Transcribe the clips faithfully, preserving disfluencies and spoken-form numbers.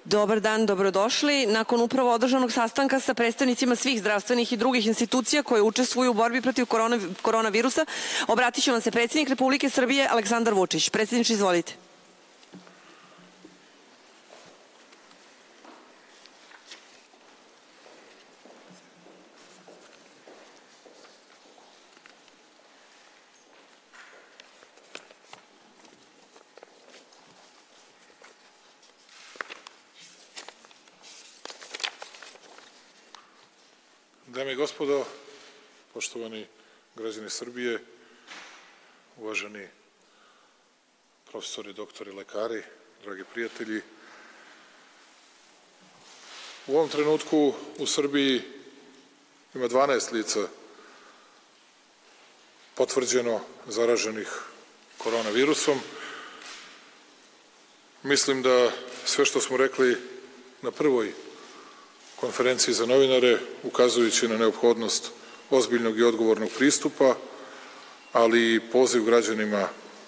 Dobar dan, dobrodošli. Nakon upravo održanog sastanka sa predstavnicima svih zdravstvenih i drugih institucija koje učestvuju u borbi protiv korona, koronavirusa, obratit će vam se predsjednik Republike Srbije Aleksandar Vučić. Predsjedniče, izvolite. Dame i gospodo, poštovani građani Srbije, uvaženi profesori, doktori, lekari, dragi prijatelji, u ovom trenutku u Srbiji ima dvanaest lica potvrđeno zaraženih koronavirusom. Mislim da sve što smo rekli na prvoj konferenciji za novinare, ukazujući na neophodnost ozbiljnog i odgovornog pristupa, ali i poziv građanima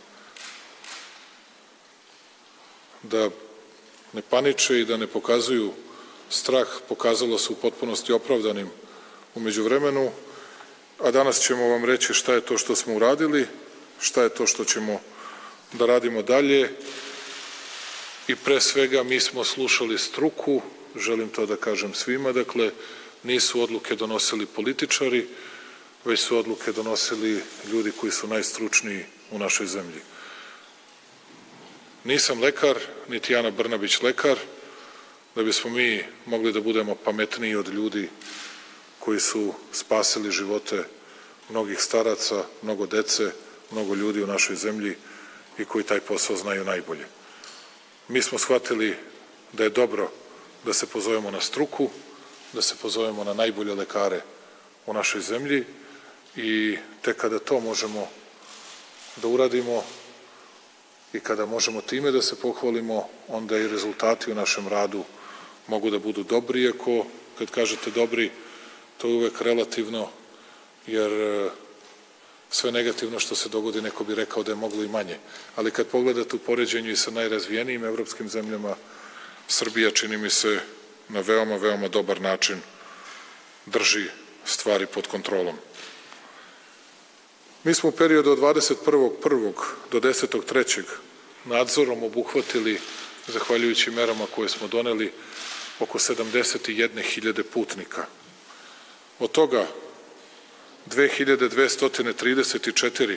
da ne paniče i da ne pokazuju strah, pokazalo se u potpunosti opravdanim u međuvremenu, a danas ćemo vam reći šta je to što smo uradili, šta je to što ćemo da radimo dalje i pre svega mi smo slušali struku. Želim to da kažem svima, dakle, nisu odluke donosili političari, već su odluke donosili ljudi koji su najstručniji u našoj zemlji. Nisam lekar, niti Ana Brnabić lekar, da bismo mi mogli da budemo pametniji od ljudi koji su spasili živote mnogih staraca, mnogo dece, mnogo ljudi u našoj zemlji i koji taj posao znaju najbolje. Mi smo shvatili da je dobro da se pozovemo na struku, da se pozovemo na najbolje lekare u našoj zemlji i tek kada to možemo da uradimo i kada možemo time da se pohvalimo, onda i rezultati u našem radu mogu da budu dobri, iako kad kažete dobri, to je uvek relativno, jer sve negativno što se dogodi neko bi rekao da je moglo i manje. Ali kad pogledate u poređenju i sa najrazvijenijim evropskim zemljama, Srbija, čini mi se, na veoma, veoma dobar način drži stvari pod kontrolom. Mi smo u periodu od dvadeset prvog prvog do desetog trećeg nadzorom obuhvatili, zahvaljujući merama koje smo doneli, oko sedamdeset jedne hiljade putnika. Od toga dve hiljade dvesta trideset četiri,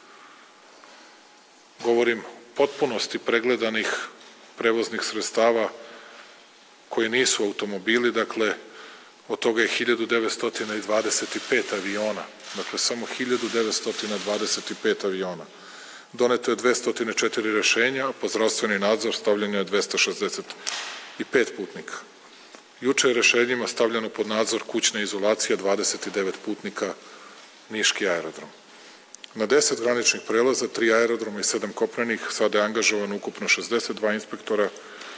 govorim potpunosti pregledanih prevoznih sredstava koji nisu automobili, dakle, od toga je hiljadu devetsto dvadeset pet aviona, dakle, samo hiljadu devetsto dvadeset pet aviona. Doneto je dvesta četiri rešenja, a po zdravstveni nadzor stavljeno je dvesta šezdeset pet putnika. Juče je rešenjima stavljeno pod nadzor kućna izolacija dvadeset devet putnika, Niški aerodrom. Na deset graničnih prelaza, tri aerodroma i sedam kopnenih, sada je angažovano ukupno šezdeset dva inspektora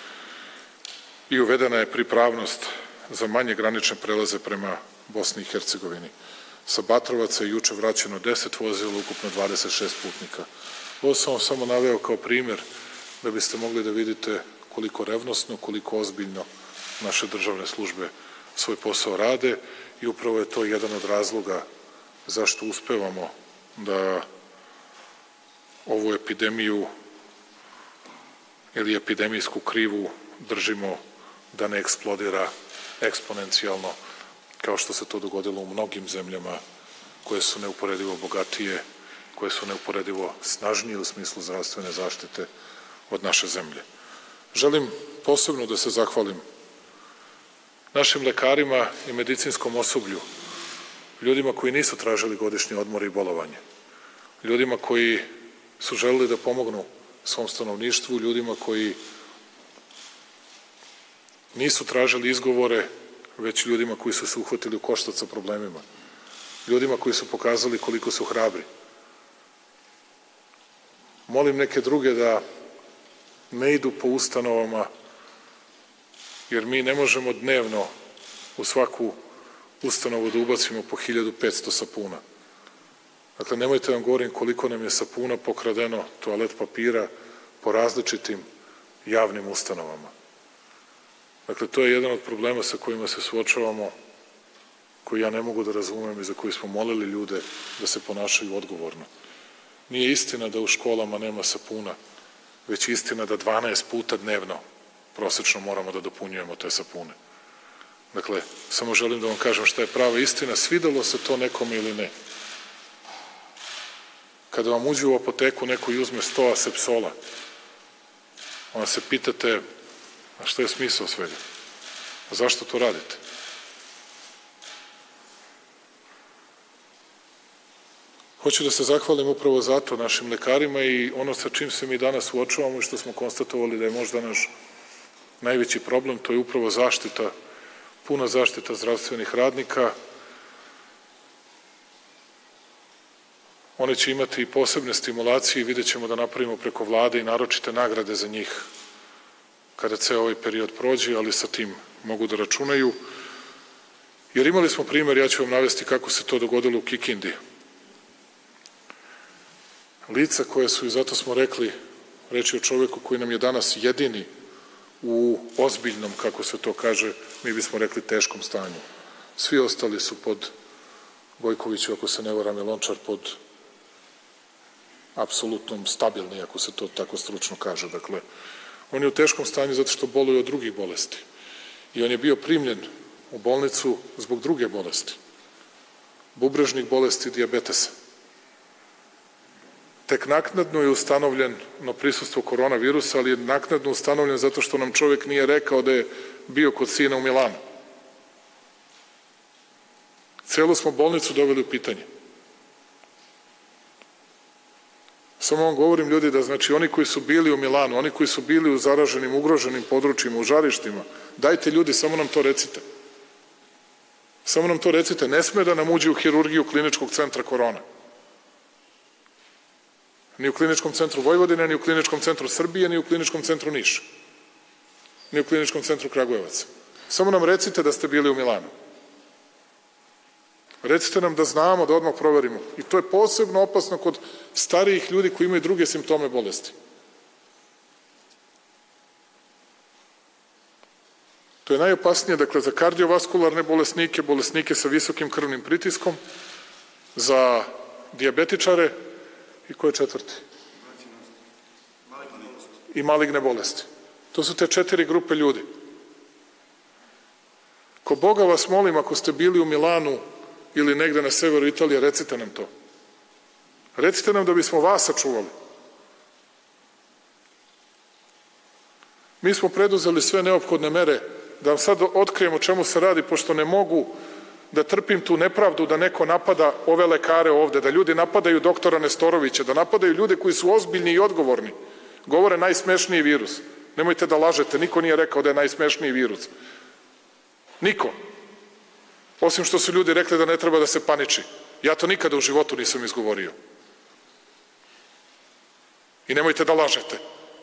i uvedena je pripravnost za manje granične prelaze prema Bosni i Hercegovini. Sa Batrovaca je juče vraćeno deset vozila, ukupno dvadeset šest putnika. Ovo sam vam samo naveo kao primer da biste mogli da vidite koliko revnosno, koliko ozbiljno naše državne službe svoj posao rade i upravo je to jedan od razloga zašto uspevamo da ovu epidemiju ili epidemijsku krivu držimo da ne eksplodira eksponencijalno, kao što se to dogodilo u mnogim zemljama koje su neuporedivo bogatije, koje su neuporedivo snažnije u smislu zdravstvene zaštite od naše zemlje. Želim posebno da se zahvalim našim lekarima i medicinskom osoblju, ljudima koji nisu tražili godišnje odmore i bolovanje, ljudima koji su želeli da pomognu svom stanovništvu, ljudima koji nisu tražili izgovore, već ljudima koji su se uhvatili u koštac sa problemima, ljudima koji su pokazali koliko su hrabri. Molim neke druge da ne idu po ustanovama, jer mi ne možemo dnevno u svaku ustanovu da ubacimo po hiljadu petsto sapuna. Dakle, nemojte vam govorim koliko nam je sapuna pokradeno, toalet papira, po različitim javnim ustanovama. Dakle, to je jedan od problema sa kojima se suočavamo, koji ja ne mogu da razumem i za koji smo molili ljude da se ponašaju odgovorno. Nije istina da u školama nema sapuna, već istina da dvanaest puta dnevno prosečno moramo da dopunjujemo te sapune. Dakle, samo želim da vam kažem šta je prava istina, svidelo se to nekome ili ne. Kada vam uđe u apoteku neko i uzme sto asepsola, onda se pitate, a šta je smisao svega? A zašto to radite? Hoću da se zahvalim upravo zato našim lekarima i ono sa čim se mi danas suočavamo i što smo konstatovali da je možda naš najveći problem, to je upravo zaštita, puna zaštita zdravstvenih radnika. One će imati i posebne stimulacije i vidjet ćemo da napravimo preko vlade i naročite nagrade za njih kada ceo ovaj period prođe, ali sa tim mogu da računaju. Jer imali smo primer, ja ću vam navesti kako se to dogodilo u Kikindi. Lica koje su, i zato smo rekli, reći o čoveku koji nam je danas jedini u ozbiljnom, kako se to kaže, mi bismo rekli teškom stanju. Svi ostali su pod Gojkoviću, ako se ne varam, je Lončar pod apsolutnom stabilni, ako se to tako stručno kaže. Dakle, on je u teškom stanju zato što boluje od drugih bolesti. I on je bio primljen u bolnicu zbog druge bolesti. Bubrežnih bolesti i dijabetesa. Tek naknadno je ustanovljeno prisustvo koronavirusa, ali je naknadno ustanovljen zato što nam čovjek nije rekao da je bio kod sina u Milanu. Celu smo bolnicu doveli u pitanje. Samo vam govorim, ljudi, da znači oni koji su bili u Milanu, oni koji su bili u zaraženim, ugroženim područjima, u žarištima, dajte ljudi, samo nam to recite. Samo nam to recite. Ne sme da nam uđe u hirurgiju kliničkog centra korona. Ni u kliničkom centru Vojvodine, ni u kliničkom centru Srbije, ni u kliničkom centru Niša. Ni u kliničkom centru Kragujevac. Samo nam recite da ste bili u Milanu. Recite nam da znamo, da odmah proverimo. I to je posebno opasno kod starijih ljudi koji imaju druge simptome bolesti. To je najopasnije, dakle, za kardiovaskularne bolesnike, bolesnike sa visokim krvnim pritiskom, za dijabetičare i ko je četvrti? I maligne bolesti. To su te četiri grupe ljudi. Ko Boga vas molim, ako ste bili u Milanu ili negde na severu Italije, recite nam to. Recite nam da bismo vas sačuvali. Mi smo preduzeli sve neophodne mere da vam sad otkrijemo čemu se radi, pošto ne mogu da trpim tu nepravdu da neko napada ove lekare ovde, da ljudi napadaju doktora Nestorovića, da napadaju ljude koji su ozbiljni i odgovorni. Govore najsmešniji virus. Nemojte da lažete, niko nije rekao da je najsmešniji virus. Niko. Osim što su ljudi rekli da ne treba da se paniči. Ja to nikada u životu nisam izgovorio. I nemojte da lažete.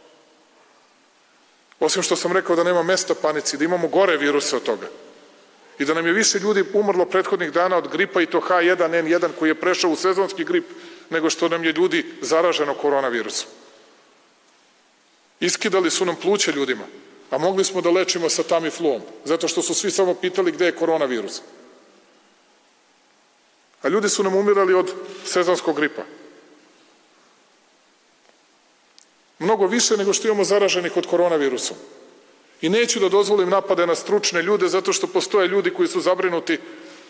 Osim što sam rekao da nema mesta panici, da imamo gore viruse od toga. I da nam je više ljudi umrlo prethodnih dana od gripa i to ha jedan en jedan koji je prešao u sezonski grip, nego što nam je ljudi zaraženo koronavirusom. Iskidali su nam pluće ljudima, a mogli smo da lečimo sa Tamifluom, zato što su svi samo pitali gde je koronavirus. A ljudi su nam umirali od sezonskog gripa. Mnogo više nego što imamo zaraženih od koronavirusom. I neću da dozvolim napade na stručne ljude, zato što postoje ljudi koji su zabrinuti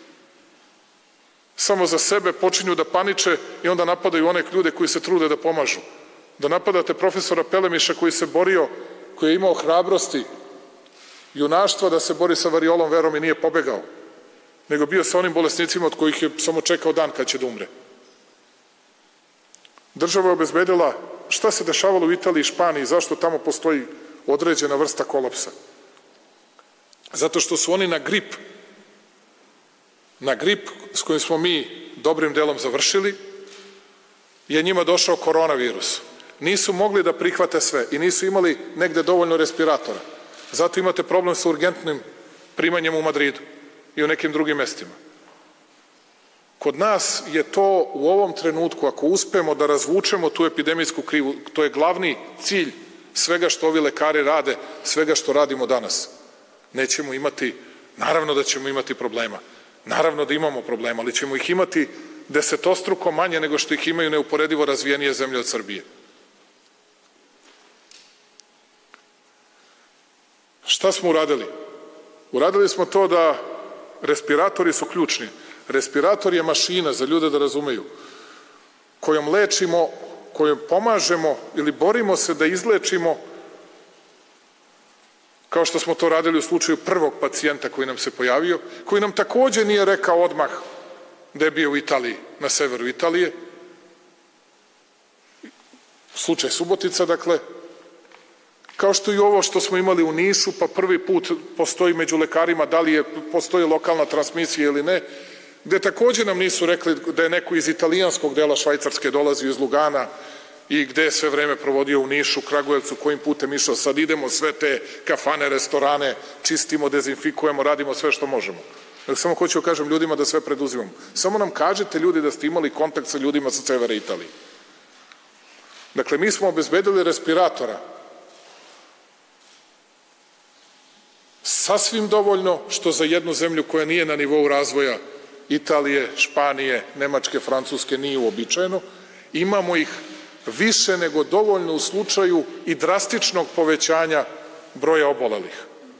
samo za sebe, počinju da paniče i onda napadaju one ljude koji se trude da pomažu. Da napadate profesora Pelemiša koji se borio, koji je imao hrabrosti, junaštva da se bori sa variolom verom i nije pobegao, nego bio sa onim bolesnicima od kojih je samo čekao dan kad će da umre. Država je obezbedila šta se dešavalo u Italiji i Španiji, zašto tamo postoji određena vrsta kolapsa. Zato što su oni na grip, na grip s kojim smo mi dobrim delom završili, je njima došao koronavirus. Nisu mogli da prihvate sve i nisu imali negde dovoljno respiratora. Zato imate problem sa urgentnim primanjem u Madridu i u nekim drugim mestima. Kod nas je to u ovom trenutku, ako uspemo da razvučemo tu epidemijsku krivu, to je glavni cilj svega što ovi lekari rade, svega što radimo danas. Nećemo imati, naravno da ćemo imati problema, naravno da imamo problema, ali ćemo ih imati desetostruko manje nego što ih imaju neuporedivo razvijenije zemlje od Srbije. Šta smo uradili? Uradili smo to da respiratori su ključni. Respirator je mašina, za ljude da razumeju, kojom lečimo, kojom pomažemo ili borimo se da izlečimo, kao što smo to radili u slučaju prvog pacijenta koji nam se pojavio, koji nam takođe nije rekao odmah da je bio u Italiji, na severu Italije. Slučaj Subotica, dakle, kao što i ovo što smo imali u Nišu, pa prvi put postoji među lekarima da li je, postoji lokalna transmisija ili ne, gde takođe nam nisu rekli da je neko iz italijanskog dela Švajcarske dolazio iz Lugana i gde je sve vreme provodio u Nišu, Kragujevcu, kojim putem išao. Sad idemo sve te kafane, restorane, čistimo, dezinfikujemo, radimo sve što možemo. Samo hoću da kažem ljudima da sve preduzimamo. Samo nam kažete ljudi da ste imali kontakt sa ljudima sa severa Italije. Dakle, mi smo obezbedili respiratora sasvim dovoljno, što za jednu zemlju koja nije na nivou razvoja Italije, Španije, Nemačke, Francuske nije uobičajeno. Imamo ih više nego dovoljno u slučaju i drastičnog povećanja broja obolelih.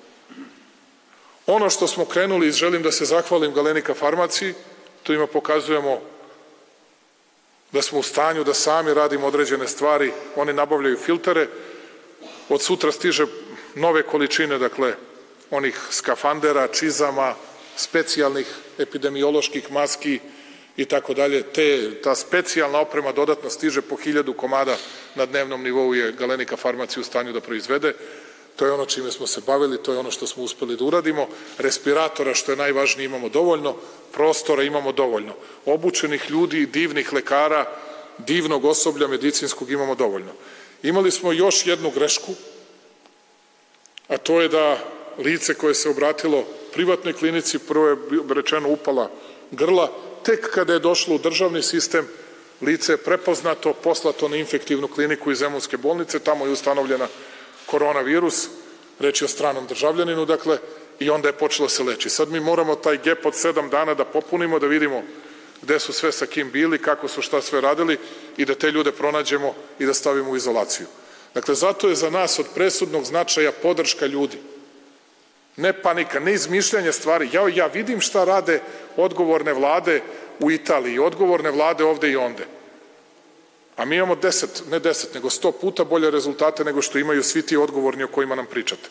Ono što smo krenuli, želim da se zahvalim Galenika farmaciji, tu ima pokazujemo da smo u stanju da sami radimo određene stvari, oni nabavljaju filtere, od sutra stiže nove količine, dakle, onih skafandera, čizama, specijalnih epidemioloških maski i tako dalje. Ta specijalna oprema dodatno stiže po hiljadu komada na dnevnom nivou je Galenika farmacija u stanju da proizvede. To je ono čime smo se bavili, to je ono što smo uspeli da uradimo. Respiratora, što je najvažnije, imamo dovoljno, prostora imamo dovoljno. Obučenih ljudi, divnih lekara, divnog osoblja medicinskog imamo dovoljno. Imali smo još jednu grešku, a to je da lice koje se obratilo privatnoj klinici, prvo je rečeno upala grla, tek kada je došlo u državni sistem, lice je prepoznato, poslato na infektivnu kliniku iz Zemunske bolnice, tamo je ustanovljena koronavirus, reč je o stranom državljaninu, dakle, i onda je počelo se leči. Sad mi moramo taj gep od sedam dana da popunimo, da vidimo gde su sve sa kim bili, kako su šta sve radili i da te ljude pronađemo i da stavimo u izolaciju. Dakle, zato je za nas od presudnog značaja podrška ljudi. Ne panika, ne izmišljanje stvari. Ja, ja vidim šta rade odgovorne vlade u Italiji, odgovorne vlade ovde i onde. A mi imamo deset, ne deset, nego sto puta bolje rezultate nego što imaju svi ti odgovorni o kojima nam pričate.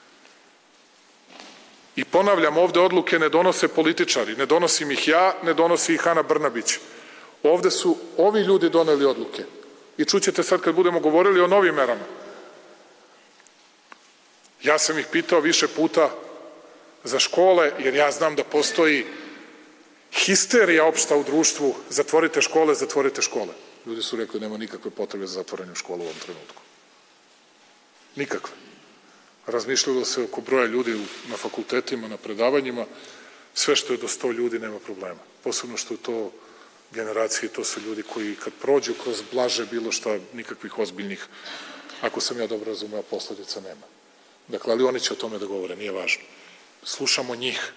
I ponavljam, ovde odluke ne donose političari, ne donosim ih ja, ne donosi ih Ana Brnabić. Ovde su ovi ljudi doneli odluke. I čućete sad kad budemo govorili o novim merama. Ja sam ih pitao više puta za škole, jer ja znam da postoji histerija opšta u društvu, zatvorite škole, zatvorite škole. Ljudi su rekli nema nikakve potrebe za zatvorenjem škola u ovom trenutku. Nikakve. Razmišljalo se oko broja ljudi na fakultetima, na predavanjima, sve što je do sto ljudi nema problema. Posebno što je to generacije, to su ljudi koji kad prođu kroz blaže bilo šta, nikakvih ozbiljnih, ako sam ja dobro razumeo, posledica nema. Dakle, ali oni će o tome da govore, nije važno. Slušamo njih.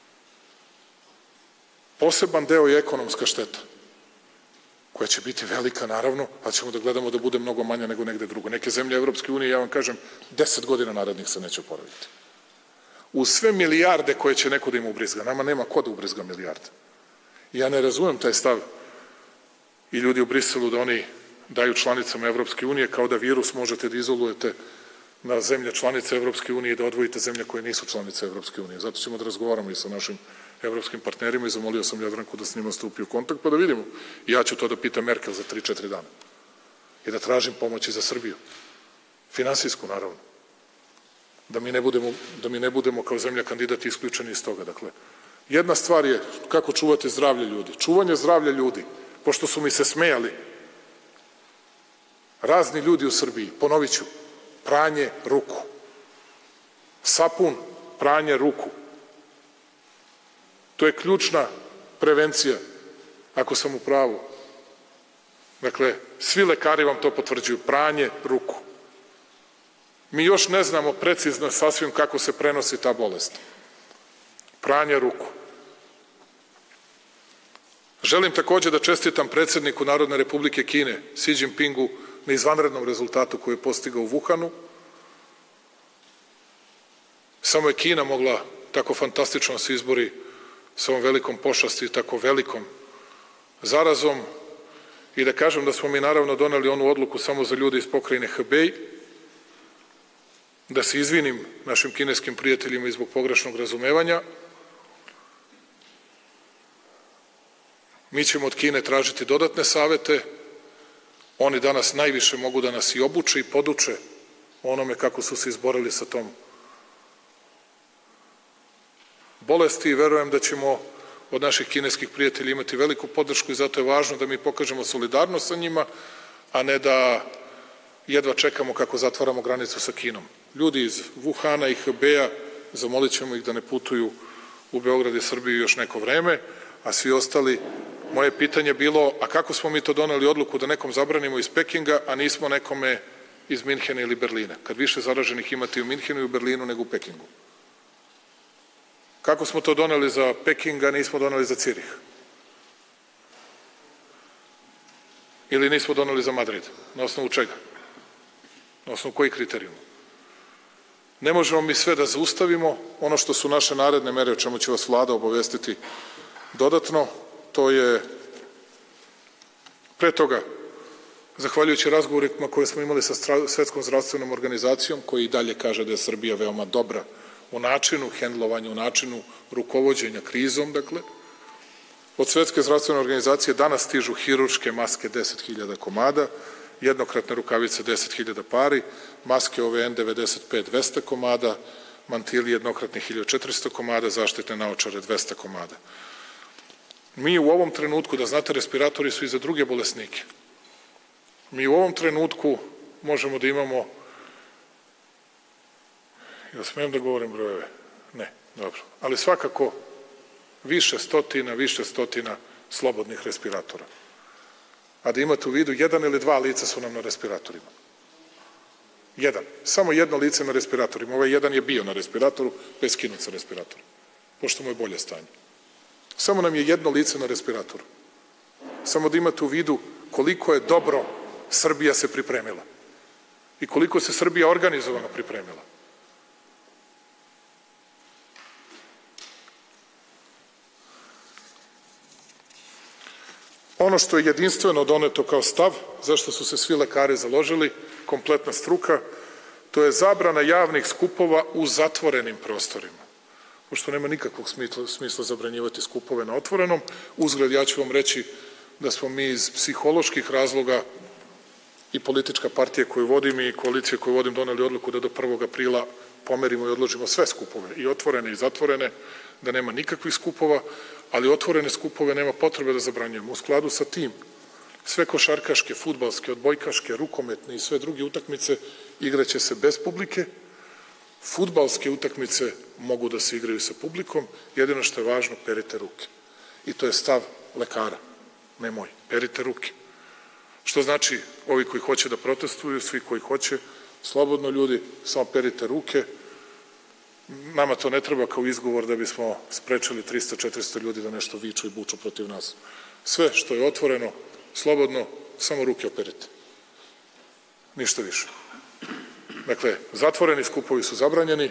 Poseban deo je ekonomska šteta, koja će biti velika, naravno, ali ćemo da gledamo da bude mnogo manja nego negde drugo. Neke zemlje Evropske unije, ja vam kažem, deset godina narednih se neće oporaviti. Uz sve milijarde koje će neko da im ubrizga, nama nema ko da ubrizga milijarde. Ja ne razumem taj stav i ljudi u Briselu da oni daju članicama Evropske unije kao da virus možete da izolujete na zemlje članice Evropske unije i da odvojite zemlje koje nisu članice Evropske unije. Zato ćemo da razgovaramo i sa našim evropskim partnerima i zamolio sam Jadranku da s njima stupi u kontakt pa da vidimo. I ja ću to da pitam Merkel za tri četiri dana i da tražim pomoći za Srbiju. Finansijsku, naravno. Da mi ne budemo, da mi ne budemo kao zemlja kandidati isključeni iz toga. Dakle, jedna stvar je kako čuvate zdravlje ljudi. Čuvanje zdravlja ljudi, pošto su mi se smejali razni ljudi u Srbiji, ponovit ću, pranje ruku. Sapun, pranje ruku. To je ključna prevencija, ako sam u pravu. Dakle, svi lekari vam to potvrđuju, pranje ruku. Mi još ne znamo precizno sasvim kako se prenosi ta bolest. Pranje ruku. Želim takođe da čestitam predsedniku Narodne Republike Kine, Xi Jinpingu, na izvanrednom rezultatu koji je postigao u Wuhanu. Samo je Kina mogla tako fantastično se izbori sa ovom velikom pošasti i tako velikom zarazom. I da kažem da smo mi naravno doneli onu odluku samo za ljude iz pokrajine Hebej, da se izvinim našim kineskim prijateljima i zbog pogrešnog razumevanja. Mi ćemo od Kine tražiti dodatne savete. Oni danas najviše mogu da nas i obuče i poduče onome kako su se izborili sa tom bolesti i verujem da ćemo od naših kineskih prijatelja imati veliku podršku i zato je važno da mi pokažemo solidarnost sa njima, a ne da jedva čekamo kako zatvaramo granicu sa Kinom. Ljudi iz Wuhana i Hebeja, zamolit ćemo ih da ne putuju u Beograd i Srbiju još neko vreme, a svi ostali, moje pitanje bilo, a kako smo mi to doneli odluku da nekom zabranimo iz Pekinga, a nismo nekome iz Minhena ili Berlina, kad više zaraženih imate u Minhenu i u Berlinu nego u Pekingu? Kako smo to doneli za Peking, a nismo doneli za Cirih? Ili nismo doneli za Madrid? Na osnovu čega? Na osnovu kojih kriterijuma? Ne možemo mi sve da zaustavimo. Ono što su naše naredne mere, o čemu će vas vlada obavestiti dodatno, to je pre toga, zahvaljujući razgovorima koje smo imali sa Svetskom zdravstvenom organizacijom, koji i dalje kaže da je Srbija veoma dobra u načinu hendlovanja, u načinu rukovođenja krizom, dakle, od Svetske zdravstvene organizacije danas stižu hirurške maske deset hiljada komada, jednokratne rukavice deset hiljada pari, maske ove N devedeset pet dvesta komada, mantili jednokratni hiljadu četiristo komada, zaštitne naočare dvesta komada. Mi u ovom trenutku, da znate, respiratori su i za druge bolesnike. Mi u ovom trenutku možemo da imamo, jel smijem da govorim brojeve? Ne, dobro. Ali svakako više stotina, više stotina slobodnih respiratora. A da imate u vidu, jedan ili dva lica su nam na respiratorima. Jedan. Samo jedno lice na respiratorima. Ovaj jedan je bio na respiratoru, pa je skinut sa respiratora. Pošto mu je bolje stanje. Samo nam je jedno lice na respiratoru. Samo da imate u vidu koliko je dobro Srbija se pripremila. I koliko se Srbija organizovano pripremila. Ono što je jedinstveno doneto kao stav, zašto su se svi lekari založili, kompletna struka, to je zabrana javnih skupova u zatvorenim prostorima. Pošto nema nikakvog smisla zabranjivati skupove na otvorenom, uzgled ja ću vam reći da smo mi iz psiholoških razloga i politička partija koju vodim i koalicija koju vodim doneli odluku da do prvog aprila pomerimo i odložimo sve skupove, i otvorene i zatvorene, da nema nikakvih skupova, ali otvorene skupove nema potrebe da zabranjujemo. U skladu sa tim, sve košarkaške, fudbalske, odbojkaške, rukometne i sve druge utakmice igraće se bez publike, fudbalske utakmice mogu da se igraju sa publikom, jedino što je važno, perite ruke. I to je stav lekara, ne moj, perite ruke. Što znači, ovi koji hoće da protestuju, svi koji hoće, slobodno ljudi, samo perite ruke. Nama to ne treba kao izgovor da bismo sprečili trista četiristo ljudi da nešto viču i buču protiv nas. Sve što je otvoreno, slobodno, samo ruke operite. Ništa više. Dakle, zatvoreni skupovi su zabranjeni.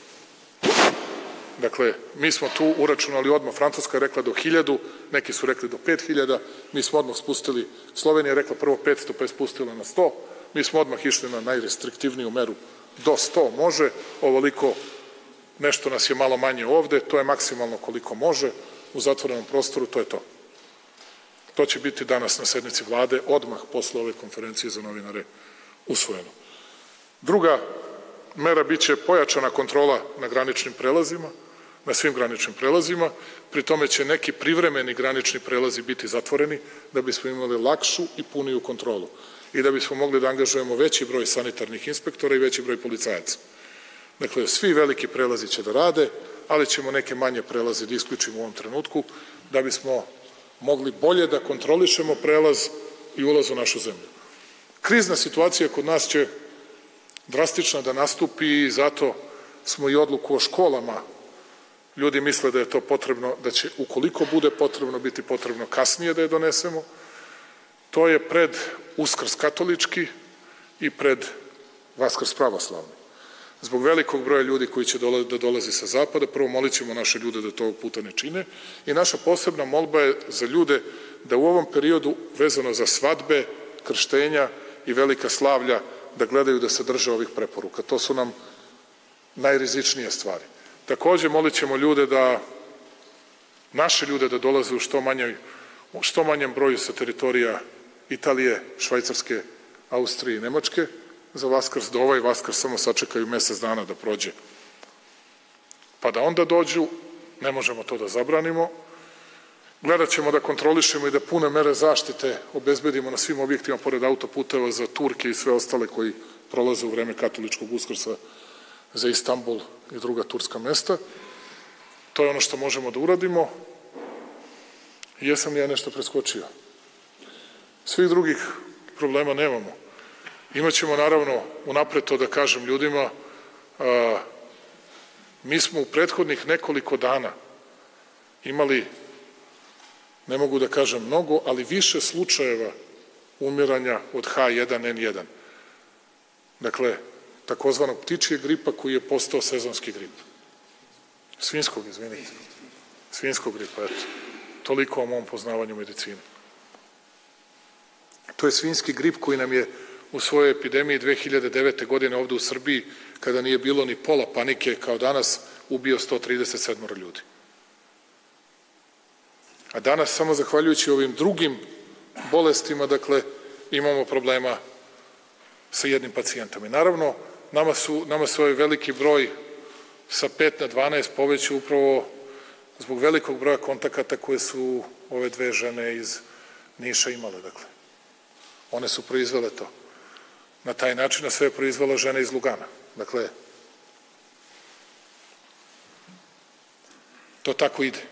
Dakle, mi smo tu uračunali odmah, Francuska je rekla do hiljadu, neki su rekli do pet hiljada, mi smo odmah spustili, Slovenija je rekla prvo petsto, pa je spustila na sto, mi smo odmah išli na najrestriktivniju meru, do sto može, ovoliko nešto nas je malo manje ovde, to je maksimalno koliko može, u zatvorenom prostoru, to je to. To će biti danas na sednici vlade, odmah posle ove konferencije za novinare usvojeno. Druga mera biće pojačana kontrola na graničnim prelazima, na svim graničnim prelazima, pri tome će neki privremeni granični prelazi biti zatvoreni da bismo imali lakšu i puniju kontrolu i da bismo mogli da angažujemo veći broj sanitarnih inspektora i veći broj policajaca. Dakle, svi veliki prelazi će da rade, ali ćemo neke manje prelaze da isključimo u ovom trenutku da bismo mogli bolje da kontrolišemo prelaz i ulaz u našu zemlju. Krizna situacija kod nas će drastična da nastupi i zato smo i odluku o školama. Ljudi misle da je to potrebno, da će ukoliko bude potrebno biti potrebno kasnije da je donesemo. To je pred Uskrs katolički i pred Vaskrs pravoslavni. Zbog velikog broja ljudi koji će da dolazi sa zapada, prvo molit ćemo naše ljude da to ovog puta ne čine i naša posebna molba je za ljude da u ovom periodu vezano za svadbe, krštenja i velika slavlja da gledaju da se drže ovih preporuka. To su nam najrizičnije stvari. Takođe molit ćemo ljude da, naše ljude da dolaze u što manjem, u što manjem broju sa teritorija Italije, Švajcarske, Austrije i Nemačke, za Vaskrs, da ovaj Vaskrs samo sačekaju mesec dana da prođe. Pa da onda dođu, ne možemo to da zabranimo, gledat ćemo da kontrolišemo i da pune mere zaštite obezbedimo na svim objektima pored autoputeva za Turke i sve ostale koji prolaze u vreme katoličkog Uskrsa za Istanbul i druga turska mesta. To je ono što možemo da uradimo. Jesam li ja nešto preskočio? Svih drugih problema nemamo. Imaćemo naravno unapred to da kažem ljudima, a, mi smo u prethodnih nekoliko dana imali, ne mogu da kažem mnogo, ali više slučajeva umiranja od H jedan N jedan. Dakle, takozvanog ptičijeg gripa koji je postao sezonski grip. Svinjskog, izvinite. Svinjskog gripa, eto. Toliko o mom poznavanju medicine. To je svinjski grip koji nam je u svojoj epidemiji dve hiljade devete. godine ovde u Srbiji, kada nije bilo ni pola panike kao danas, ubio sto trideset sedam ljudi. A danas, samo zahvaljujući ovim drugim bolestima, dakle, imamo problema sa jednim pacijentom. I naravno, nama su, nama su ovaj veliki broj sa pet na dvanaest povećao upravo zbog velikog broja kontakata koje su ove dve žene iz Niša imale, dakle. One su proizvele to. Na taj način, a sve je proizvela žena iz Lugana. Dakle, to tako ide.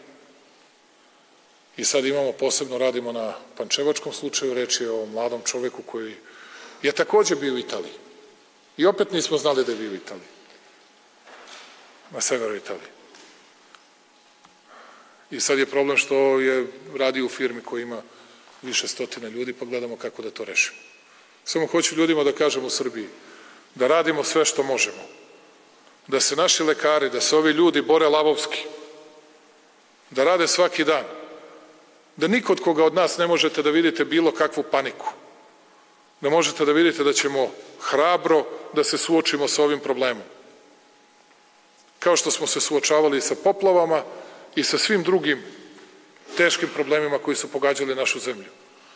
I sad imamo, posebno radimo na pančevačkom slučaju, reč je o mladom čoveku koji je takođe bio u Italiji. I opet nismo znali da je bio u Italiji. Na severu Italije. I sad je problem što je radio u firmi koja ima više stotina ljudi, pa gledamo kako da to rešimo. Samo hoću ljudima da kažem u Srbiji, da radimo sve što možemo, da se naši lekari, da se ovi ljudi bore lavovski, da rade svaki dan, da niko od koga od nas ne možete da vidite bilo kakvu paniku, da možete da vidite da ćemo hrabro da se suočimo sa ovim problemom. Kao što smo se suočavali sa poplavama i sa svim drugim teškim problemima koji su pogađali našu zemlju.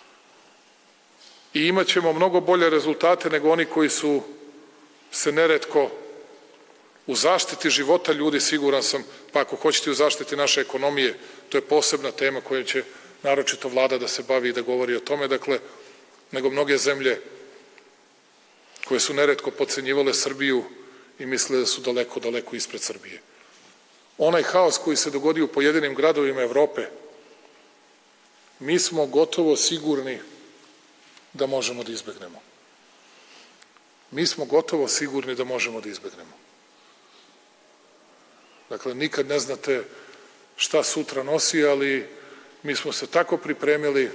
I imat ćemo mnogo bolje rezultate nego oni koji su se neretko u zaštiti života ljudi, siguran sam, pa ako hoćete u zaštiti naše ekonomije, to je posebna tema kojom će naročito vlada da se bavi i da govori o tome, dakle, nego mnoge zemlje koje su neretko podcenjivale Srbiju i misle da su daleko, daleko ispred Srbije. Onaj haos koji se dogodio u pojedinim gradovima Evrope, mi smo gotovo sigurni da možemo da izbegnemo. Mi smo gotovo sigurni da možemo da izbegnemo. Dakle, nikad ne znate šta sutra nosi, ali mi smo se tako pripremili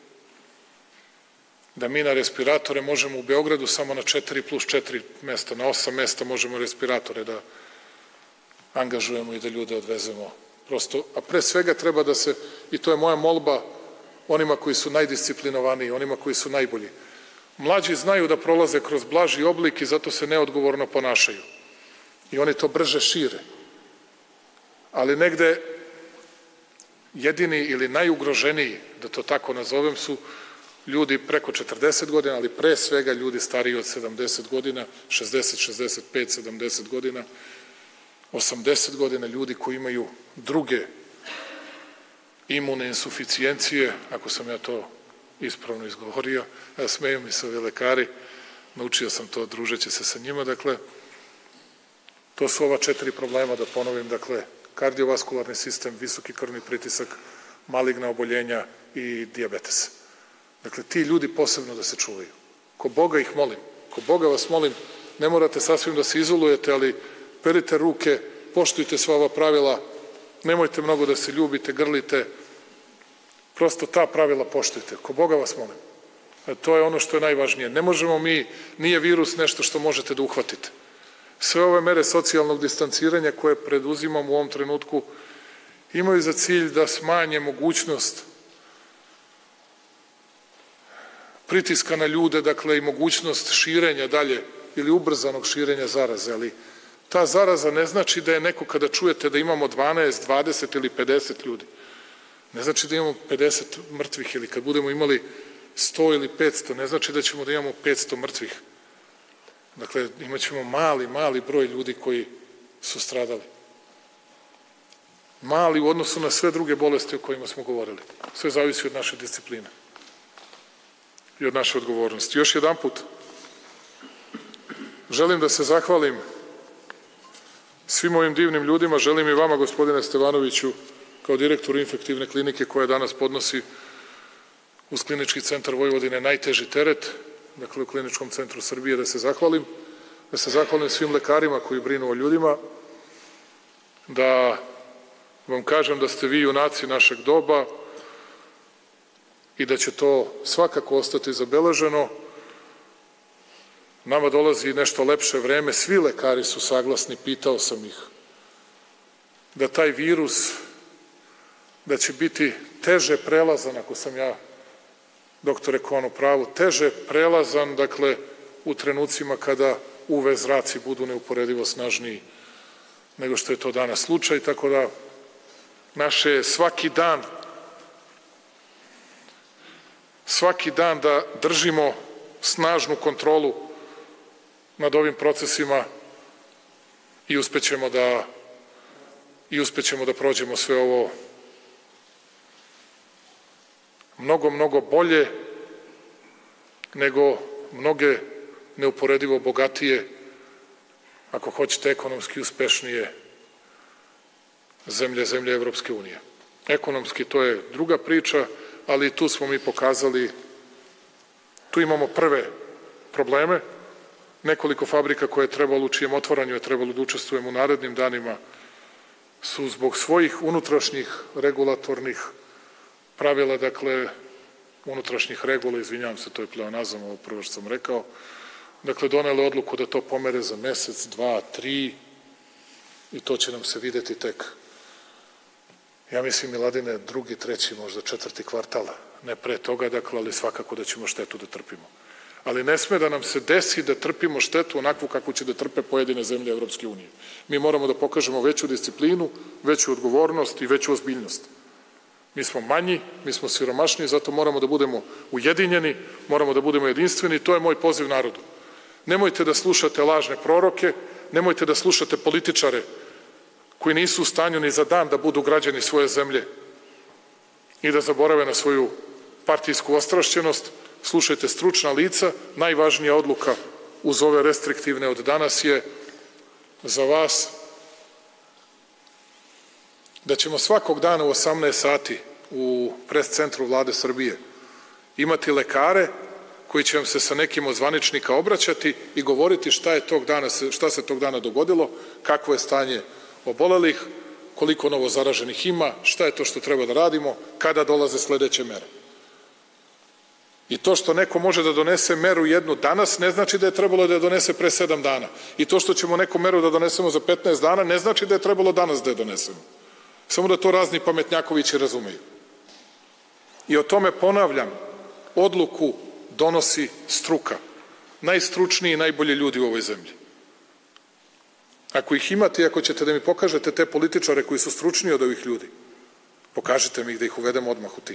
da mi na respiratore možemo u Beogradu samo na četiri plus četiri mesta, na osam mesta možemo respiratore da angažujemo i da ljude odvezemo. Prosto, a pre svega treba da se, i to je moja molba onima koji su najdisciplinovaniji, onima koji su najbolji. Mlađi znaju da prolaze kroz blaži oblik i zato se neodgovorno ponašaju. I oni to brže šire. Ali negde jedini ili najugroženiji, da to tako nazovem, su ljudi preko četrdeset godina, ali pre svega ljudi stariji od sedamdeset godina, šezdeset, šezdeset pet, sedamdeset godina, osamdeset godina, ljudi koji imaju druge imune insuficijencije, ako sam ja to ispravno izgovorio, a smeju mi se ovi lekari, naučio sam to družeći se sa njima, dakle, to su ova četiri problema, da ponovim, dakle, kardiovaskularni sistem, visoki krvni pritisak, maligna oboljenja i dijabetes. Dakle, ti ljudi posebno da se čuvaju. Ko Boga ih molim, ko Boga vas molim ne morate sasvim da se izolujete, ali perite ruke, poštujte sva ova pravila, nemojte mnogo da se ljubite, grlite, prosto ta pravila poštujte, ko Boga vas molim. To je ono što je najvažnije. Ne možemo mi, nije virus nešto što možete da uhvatite. Sve ove mere socijalnog distanciranja koje preduzimamo u ovom trenutku imaju za cilj da smanje mogućnost pritiska na ljude, dakle i mogućnost širenja dalje ili ubrzanog širenja zaraze, ali ta zaraza ne znači da je neko kada čujete da imamo dvanaest, dvadeset ili pedeset ljudi. Ne znači da imamo pedeset mrtvih ili kad budemo imali sto ili petsto, ne znači da ćemo da imamo petsto mrtvih. Dakle, imat ćemo mali, mali broj ljudi koji su stradali. Mali u odnosu na sve druge bolesti o kojima smo govorili. Sve zavisi od naše discipline i od naše odgovornosti. Još jedan put želim da se zahvalim svim ovim divnim ljudima, želim i vama, gospodine Stevanoviću, kao direktoru infektivne klinike koja danas podnosi uz Klinički centar Vojvodine najteži teret, dakle u Kliničkom centru Srbije, da se zahvalim, da se zahvalim svim lekarima koji brinu o ljudima, da vam kažem da ste vi junaci našeg doba i da će to svakako ostati zabeleženo. Nama dolazi nešto lepše vreme, svi lekari su saglasni, pitao sam ih, da taj virus, da će biti teže prelazan, ako sam ja, doktore Kon, u pravu, teže prelazan, dakle, u trenucima kada U V zraci budu neuporedivo snažniji nego što je to danas slučaj, tako da naše svaki dan, svaki dan da držimo snažnu kontrolu nad ovim procesima i uspećemo da i uspećemo da prođemo sve ovo mnogo, mnogo bolje nego mnoge neuporedivo bogatije, ako hoćete ekonomski uspešnije zemlje, zemlje Evropske unije. Ekonomski to je druga priča, ali tu smo mi pokazali, tu imamo prve probleme, nekoliko fabrika koje je trebalo, u čijem otvaranju je trebalo da učestvujemo u narednim danima, su zbog svojih unutrašnjih regulatornih pravila, dakle, unutrašnjih regula, izvinjavam se, to je pleonazam, ovo prvo što sam rekao, dakle, donele odluku da to pomere za mesec, dva, tri i to će nam se videti tek, ja mislim, Miladine, drugi, treći, možda četvrti kvartala, ne pre toga, dakle, ali svakako da ćemo štetu da trpimo. Ali ne sme da nam se desi da trpimo štetu onakvu kakvu će da trpe pojedine zemlje Evropske unije. Mi moramo da pokažemo veću disciplinu, veću odgovornost i veću ozbiljnost. Mi smo manji, mi smo siromašniji, zato moramo da budemo ujedinjeni, moramo da budemo jedinstveni i to je moj poziv narodu. Nemojte da slušate lažne proroke, nemojte da slušate političare koji nisu u stanju ni za dan da budu građani svoje zemlje i da zaborave na svoju partijsku ostrašćenost. Slušajte stručna lica, najvažnija odluka uz ove restriktivne od danas je za vas da ćemo svakog dana u osamnaest sati u pres centru Vlade Srbije imati lekare koji će vam se sa nekim od zvaničnika obraćati i govoriti šta je tog dana, šta se tog dana dogodilo, kakvo je stanje obolelih, koliko novo zaraženih ima, šta je to što treba da radimo, kada dolaze sledeće mere. I to što neko može da donese meru jednu danas, ne znači da je trebalo da je donese pre sedam dana. I to što ćemo neku meru da donesemo za petnaest dana, ne znači da je trebalo danas da je donesemo. Samo da to razni pametnjakovići razumeju. I o tome, ponavljam, odluku donosi struka. Najstručniji i najbolji ljudi u ovoj zemlji. Ako ih imate i ako ćete da mi pokažete te političare koji su stručniji od ovih ljudi, pokažite mi ih da ih uvedemo odmah u tim.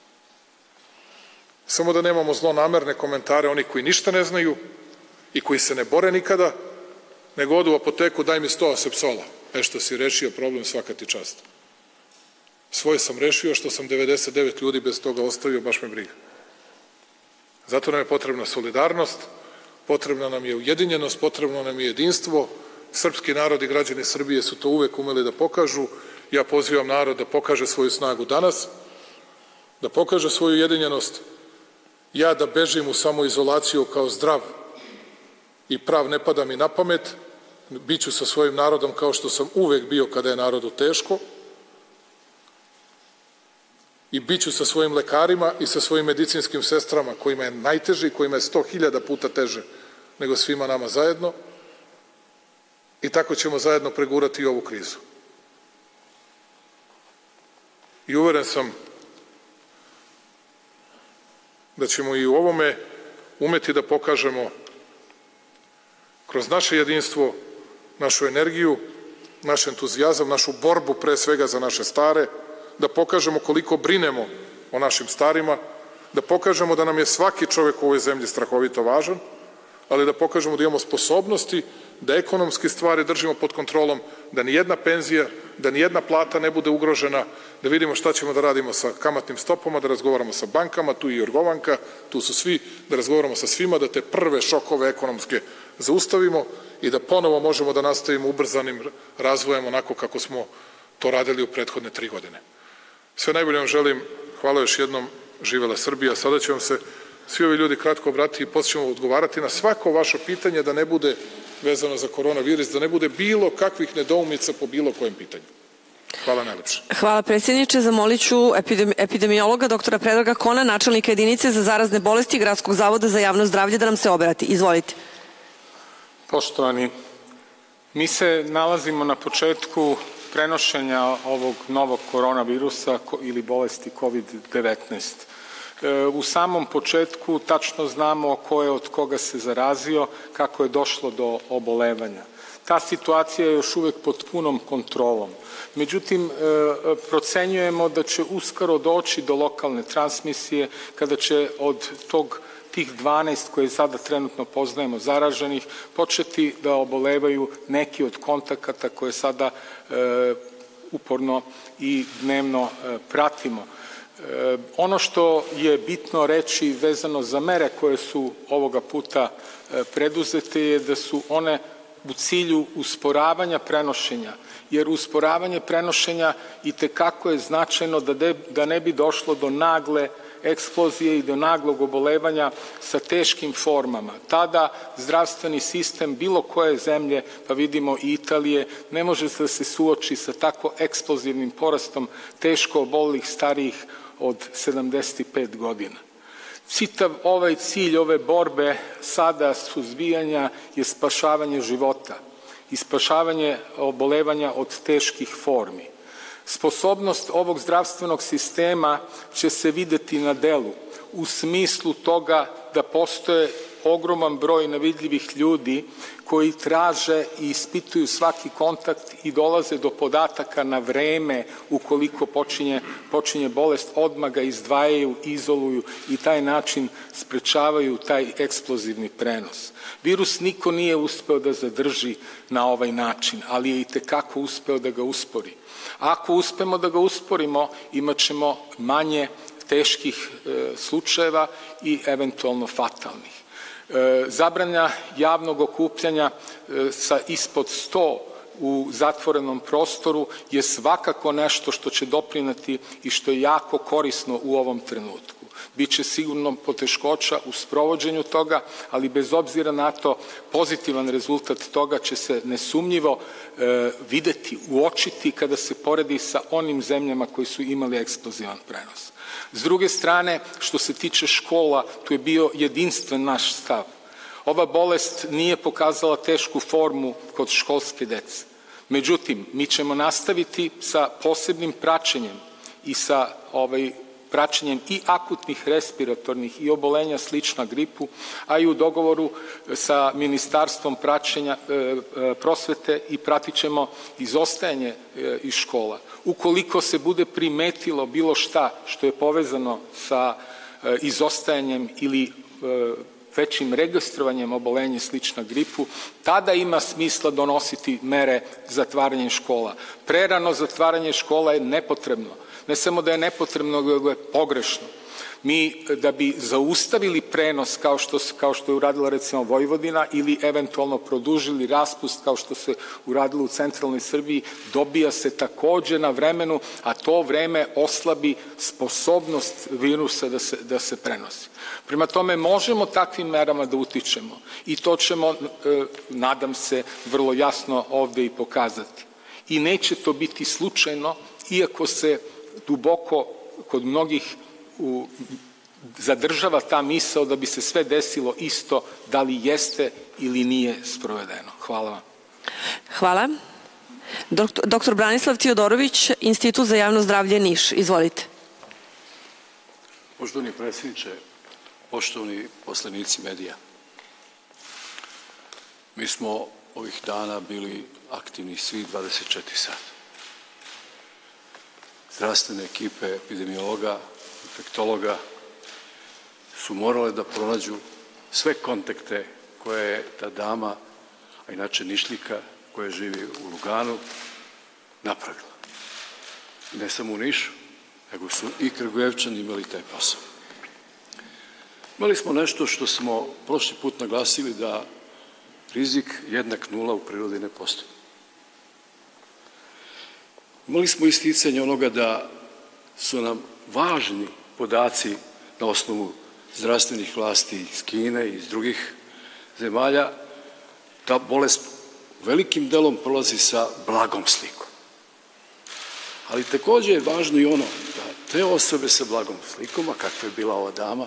Samo da nemamo zlonamerne komentare onih koji ništa ne znaju i koji se ne bore nikada, nego odu u apoteku, daj mi sto asepsola. E što si rešio problem, svaka ti čast. Svoje sam rešio, što sam devedeset devet ljudi bez toga ostavio, baš me briga. Zato nam je potrebna solidarnost, potrebna nam je ujedinjenost, potrebno nam je jedinstvo. Srpski narod i građani Srbije su to uvek umeli da pokažu. Ja pozivam narod da pokaže svoju snagu danas, da pokaže svoju ujedinjenost. Ja da bežim u samoizolaciju kao zdrav i prav ne pada mi na pamet, biću sa svojim narodom kao što sam uvek bio kada je narodu teško i biću sa svojim lekarima i sa svojim medicinskim sestrama kojima je najteže i kojima je sto hiljada puta teže nego svima nama zajedno i tako ćemo zajedno pregurati i ovu krizu. I uveren sam da ćemo i u ovome umeti da pokažemo kroz naše jedinstvo, našu energiju, naš entuzijazam, našu borbu pre svega za naše stare, da pokažemo koliko brinemo o našim starima, da pokažemo da nam je svaki čovek u ovoj zemlji strahovito važan, ali da pokažemo da imamo sposobnosti da ekonomske stvari držimo pod kontrolom, da ni jedna penzija, da ni jedna plata ne bude ugrožena, da vidimo šta ćemo da radimo sa kamatnim stopama, da razgovaramo sa bankama, tu i Jorgovanka, tu su svi, da razgovaramo sa svima, da te prve šokove ekonomske zaustavimo i da ponovo možemo da nastavimo ubrzanim razvojem onako kako smo to radili u prethodne tri godine. Sve najbolje vam želim, hvala još jednom, živela Srbija. Sada će vam se svi ovi ljudi kratko obratiti i posle ćemo odgovarati na svako vaše pitanje, da ne bude vezano za koronavirus, da ne bude bilo kakvih nedoumica po bilo kojem pitanju. Hvala najlepše. Hvala predsjedniče. Zamolit ću epidemiologa doktora Predraga Kona, načelnika jedinice za zarazne bolesti Gradskog zavoda za javno zdravlje, da nam se obrati. Izvolite. Poštovani, mi se nalazimo na početku prenošenja ovog novog koronavirusa ili bolesti kovid devetnaest. U samom početku tačno znamo ko je od koga se zarazio, kako je došlo do obolevanja. Ta situacija je još uvek pod punom kontrolom. Međutim, procenjujemo da će uskoro doći do lokalne transmisije, kada će od tog tih dvanaest koje sada trenutno poznajemo zaraženih, početi da obolevaju neki od kontakata koje sada uporno i dnevno pratimo. Ono što je bitno reći vezano za mere koje su ovoga puta preduzete je da su one u cilju usporavanja prenošenja, jer usporavanje prenošenja i tekako je značajno da ne bi došlo do nagle eksplozije i do naglog obolevanja sa teškim formama. Tada zdravstveni sistem bilo koje zemlje, pa vidimo i Italije, ne može da se suoči sa tako eksplozivnim porastom teško obolelih starijih od sedamdeset pet godina. Čitav ovaj cilj ove borbe sada suzbijanja je spašavanje života i spašavanje obolevanja od teških formi. Sposobnost ovog zdravstvenog sistema će se videti na delu u smislu toga da postoje ogroman broj nevidljivih ljudi koji traže i ispituju svaki kontakt i dolaze do podataka na vreme ukoliko počinje, počinje bolest, odmah ga izdvajaju, izoluju i taj način sprečavaju taj eksplozivni prenos. Virus niko nije uspeo da zadrži na ovaj način, ali je i tekako uspeo da ga uspori. Ako uspemo da ga usporimo, imat ćemo manje teških e, slučajeva i eventualno fatalnih. E, zabranja javnog okupljanja e, sa ispod sto u zatvorenom prostoru je svakako nešto što će doprineti i što je jako korisno u ovom trenutku. Biće sigurno poteškoća u sprovođenju toga, ali bez obzira na to pozitivan rezultat toga će se nesumnjivo e, videti, uočiti kada se poredi sa onim zemljama koji su imali eksplozivan prenos. S druge strane, što se tiče škola, tu je bio jedinstven naš stav. Ova bolest nije pokazala tešku formu kod školske dece. Međutim, mi ćemo nastaviti sa posebnim praćenjem i sa ovaj, praćenjem i akutnih respiratornih i obolenja slična gripu, a i u dogovoru sa Ministarstvom praćenja prosvete i pratit ćemo izostajanje iz škola. Ukoliko se bude primetilo bilo šta što je povezano sa izostajanjem ili većim registrovanjem obolenja slična gripu, tada ima smisla donositi mere zatvaranja škola. Prerano zatvaranje škola je nepotrebno. Ne samo da je nepotrebno, nego je pogrešno. Mi, da bi zaustavili prenos kao što, kao što je uradila recimo Vojvodina ili eventualno produžili raspust kao što se uradilo u centralnoj Srbiji, dobija se takođe na vremenu, a to vreme oslabi sposobnost virusa da se, da se prenosi. Prema tome, možemo takvim merama da utičemo i to ćemo, nadam se, vrlo jasno ovde i pokazati. I neće to biti slučajno, iako se duboko kod mnogih u, zadržava ta misao da bi se sve desilo isto, da li jeste ili nije sprovedeno. Hvala vam. Hvala. Doktor, doktor Branislav Tiodorović, Institut za javno zdravlje Niš. Izvolite. Poštovani predsjedniče, poštovani poslanici medija, mi smo ovih dana bili aktivni svi dvadeset četiri sata. Zdravstvene ekipe, epidemiologa, infektologa su morale da pronađu sve kontakte koje je ta dama, a inače Nišlika koja živi u Luganu, napravila. I ne samo u Nišu, nego su i Kragujevčani imali taj posao. Imali smo nešto što smo prošli put naglasili, da rizik jednak nula u prirodi ne postoji. Imali smo isticanje onoga da su nam važni podaci na osnovu zdravstvenih vlasti iz Kine i iz drugih zemalja, ta bolest velikim delom prolazi sa blagom slikom. Ali takođe je važno i ono da te osobe sa blagom slikom, a kakva je bila ova dama,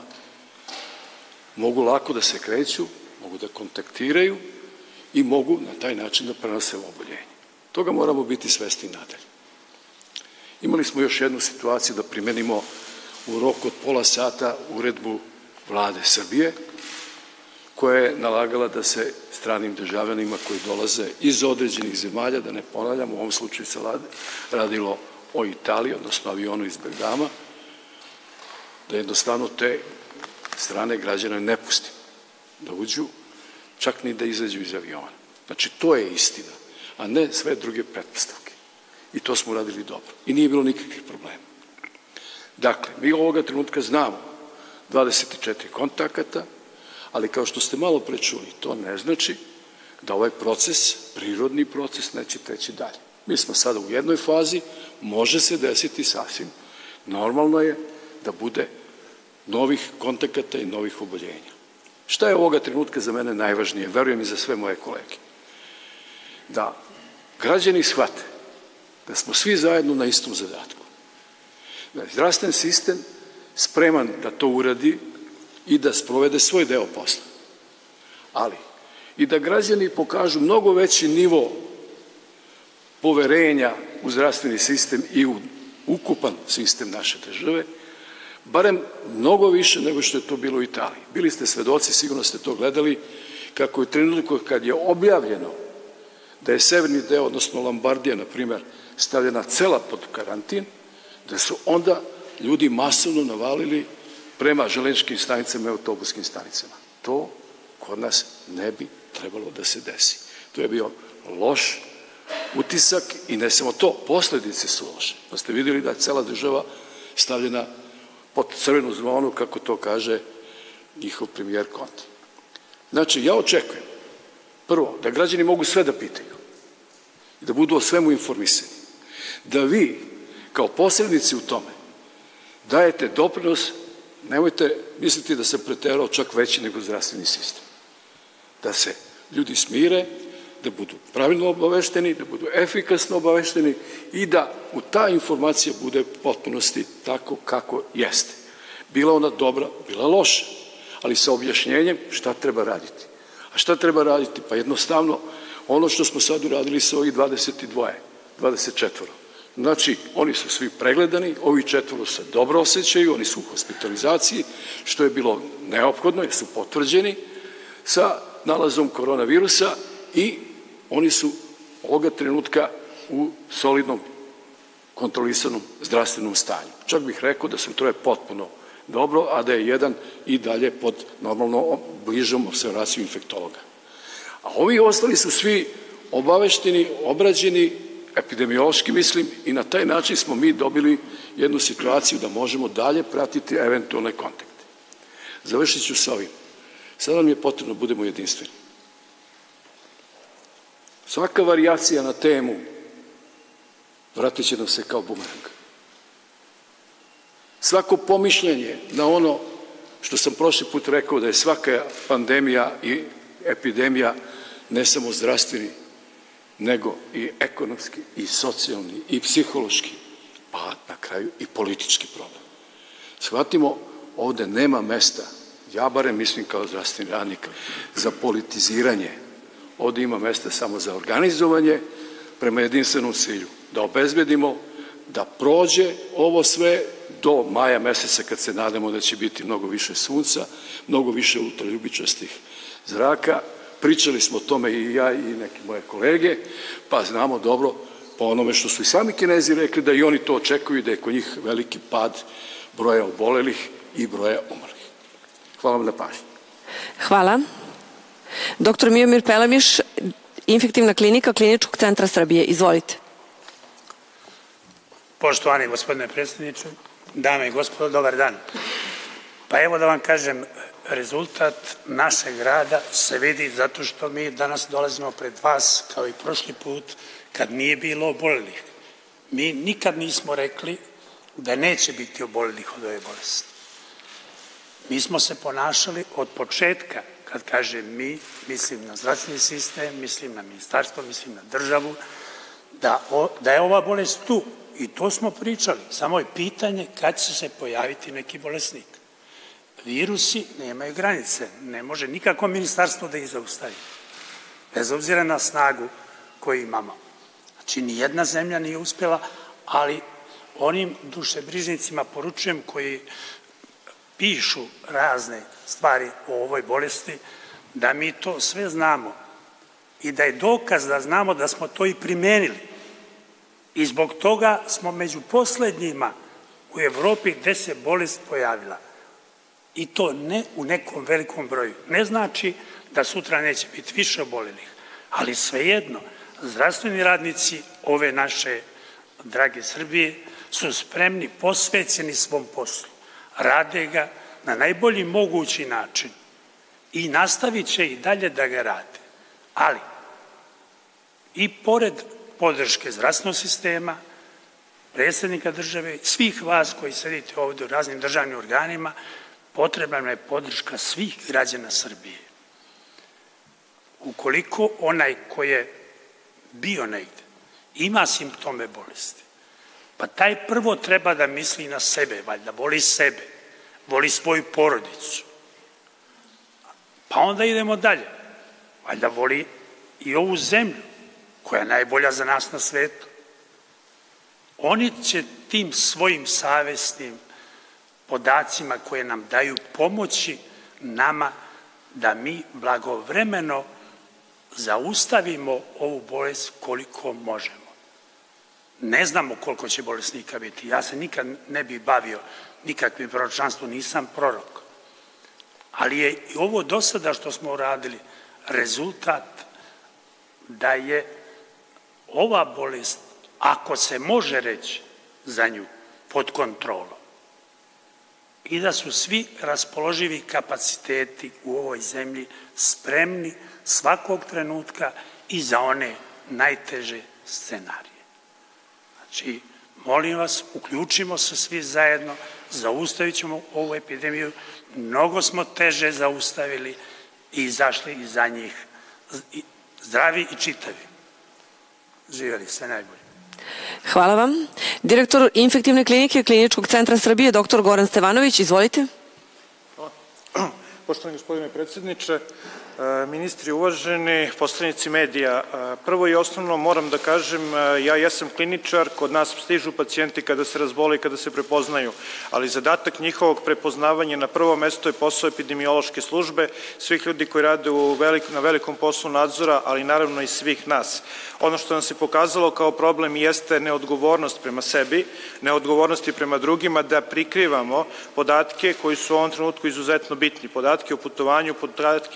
mogu lako da se kreću, mogu da kontaktiraju i mogu na taj način da prenose oboljenje. Toga moramo biti svesni nadalje. Imali smo još jednu situaciju da primenimo u roku od pola sata uredbu Vlade Srbije, koja je nalagala da se stranim državljanima koji dolaze iz određenih zemalja, da ne ponavljam, u ovom slučaju se radilo o Italiji, odnosno avionu iz Bergama, da jednostavno te strane građane ne pusti da uđu, čak ni da izađu iz aviona. Znači, to je istina, a ne sve druge pretpostavke. I to smo radili dobro. I nije bilo nikakvih problema. Dakle, mi ovoga trenutka znamo dvadeset četiri kontakata, ali kao što ste malo prečuli, to ne znači da ovaj proces, prirodni proces, neće teći dalje. Mi smo sada u jednoj fazi, može se desiti sasvim. Normalno je da bude novih kontakata i novih oboljenja. Šta je ovoga trenutka za mene najvažnije, verujem i za sve moje kolege? Da građani shvate da smo svi zajedno na istom zadatku. Da je zdravstveni sistem spreman da to uradi i da sprovede svoj deo posla. Ali i da građani pokažu mnogo veći nivo poverenja u zdravstveni sistem i u ukupan sistem naše države, barem mnogo više nego što je to bilo u Italiji. Bili ste svedoci, sigurno ste to gledali, kako je trenutno kad je objavljeno da je severni deo, odnosno Lombardija, na primjer, stavljena cela pod karantin, da su onda ljudi masovno navalili prema železničkim stanicama i autobuskim stanicama. To kod nas ne bi trebalo da se desi. To je bio loš utisak i ne samo to, posledice su loše. Pa ste vidjeli da je cela država stavljena pod crvenu zvonu, kako to kaže njihov premijer Conte. Znači, ja očekujem, prvo, da građani mogu sve da pitaju, da budu o svemu informisani, da vi, kao posrednici u tome, dajete doprinos, nemojte misliti da se preterao čak veći nego zdravstveni sistem. Da se ljudi smire, da budu pravilno obavešteni, da budu efikasno obavešteni i da u ta informacija bude u potpunosti tako kako jeste. Bila ona dobra, bila loša, ali sa objašnjenjem šta treba raditi. A šta treba raditi? Pa jednostavno ono što smo sad uradili sa ovih dvadeset dvoje, dvadeset četvoro. Znači, oni su svi pregledani, ovi četvoro se dobro osjećaju, oni su u hospitalizaciji, što je bilo neophodno, jer su potvrđeni sa nalazom koronavirusa i oni su ovoga trenutka u solidnom, kontrolisanom zdravstvenom stanju. Čak bih rekao da su troje potpuno dobro, a da je jedan i dalje pod normalno bližom observacijom infektologa. A ovi ostali su svi obavešteni, obrađeni, epidemiološki mislim, i na taj način smo mi dobili jednu situaciju da možemo dalje pratiti eventualne kontakte. Završit ću sa ovim. Sada nam je potrebno da budemo jedinstveni. Svaka varijacija na temu vratit će nam se kao bumerang. Svako pomišljenje na ono što sam prošli put rekao da je svaka pandemija i epidemija ne samo zdravstveni, nego i ekonomski, i socijalni, i psihološki, pa na kraju i politički problem. Shvatimo, ovde nema mesta, ja barem mislim kao zdravstveni radnik, za politiziranje. Ovde ima mesta samo za organizovanje prema jedinstvenom cilju. Da obezbedimo da prođe ovo sve do maja meseca, kad se nadamo da će biti mnogo više sunca, mnogo više ultraljubičastih zraka. Pričali smo o tome i ja i neke moje kolege, pa znamo dobro po onome što su i sami Kinezi rekli da i oni to očekuju, da je kod njih veliki pad broja obolelih i broja umrlih. Hvala vam na pažnji. Hvala. Doktor Miomir Pelemiš, Infektivna klinika Kliničkog centra Srbije. Izvolite. Poštovani gospodine predsjedniče, dame i gospodo, dobar dan. Pa evo da vam kažem, rezultat našeg rada se vidi zato što mi danas dolazimo pred vas kao i prošli put kad nije bilo obolelih. Mi nikad nismo rekli da neće biti obolelih od ove bolesti. Mi smo se ponašali od početka, kad kažem mi, mislim na zdravstveni sistem, mislim na ministarstvo, mislim na državu, da, o, da je ova bolest tu. I to smo pričali. Samo je pitanje kad će se pojaviti neki bolesnik. Virusi nemaju granice. Ne može nikako ministarstvo da ih zaustavi. Bez obzira na snagu koju imamo. Znači, nijedna zemlja nije uspjela, ali onim dušebrižnicima poručujem koji pišu razne stvari o ovoj bolesti, da mi to sve znamo i da je dokaz da znamo da smo to i primenili. I zbog toga smo među poslednjima u Evropi gde se bolest pojavila. I to ne u nekom velikom broju. Ne znači da sutra neće biti više obolelih, ali svejedno, zdravstveni radnici ove naše drage Srbije su spremni, posvećeni svom poslu. Rade ga na najbolji mogući način i nastavit će i dalje da ga rade. Ali, i pored podrške zdravstvenog sistema, predsjednika države, svih vas koji sedite ovdje u raznim državnim organima, potrebna je podrška svih građana Srbije. Ukoliko onaj koji je bio negde ima simptome bolesti, pa taj prvo treba da misli na sebe, valjda voli sebe, voli svoju porodicu. Pa onda idemo dalje. Valjda voli i ovu zemlju, koja je najbolja za nas na svetu. Oni će tim svojim savjesnim podacima koje nam daju pomoći nama da mi blagovremeno zaustavimo ovu bolest koliko možemo. Ne znamo koliko će bolesnika biti. Ja se nikad ne bih bavio nikakvim proročanstvom, nisam prorok. Ali je i ovo do sada što smo uradili rezultat da je ova bolest, ako se može reći za nju, pod kontrolom i da su svi raspoloživi kapaciteti u ovoj zemlji spremni svakog trenutka i za one najteže scenarije. Znači, molim vas, uključimo se svi zajedno, zaustavit ćemo ovu epidemiju, mnogo smo teže zaustavili i izašli iza njih zdravi i čitavi. Živjeli, sve najbolje. Hvala vam. Direktor Infektivne klinike Kliničkog centra Srbije, doktor Goran Stevanović, izvolite. Poštovani gospodine predsjedniče, ministri uvaženi, poslanici medija, prvo i osnovno moram da kažem, ja jesam kliničar, kod nas stižu pacijenti kada se razbole i kada se prepoznaju, ali zadatak njihovog prepoznavanja na prvo mesto je posao epidemiološke službe, svih ljudi koji rade u velik, na velikom poslu nadzora, ali naravno i svih nas. Ono što nam se pokazalo kao problem jeste neodgovornost prema sebi, neodgovornost i prema drugima da prikrivamo podatke koji su u ovom trenutku izuzetno bitni, podatke o putovanju, podatke o kontaktima.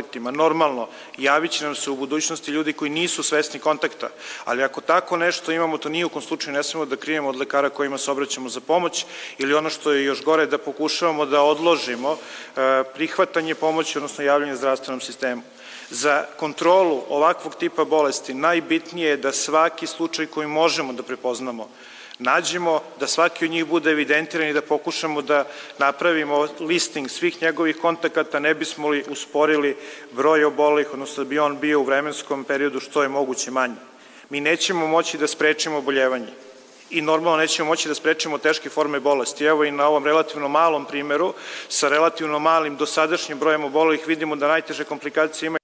kontaktima. Normalno, javit će nam se u budućnosti ljudi koji nisu svesni kontakta, ali ako tako nešto imamo, to nije u kom slučaju ne smemo da krijemo od lekara kojima se obraćamo za pomoć ili ono što je još gore da pokušavamo da odložimo prihvatanje pomoći, odnosno javljanje zdravstvenom sistemu. Za kontrolu ovakvog tipa bolesti najbitnije je da svaki slučaj koji možemo da prepoznamo nađemo, da svaki od njih bude evidentiran i da pokušamo da napravimo listing svih njegovih kontakata, ne bismo li usporili broj obolelih, odnosno da bi on bio u vremenskom periodu što je moguće manji. Mi nećemo moći da sprečimo oboljevanje i normalno nećemo moći da sprečimo teške forme bolesti. Evo i na ovom relativno malom primeru, sa relativno malim dosadašnjim brojem obolelih vidimo da najteže komplikacije imaju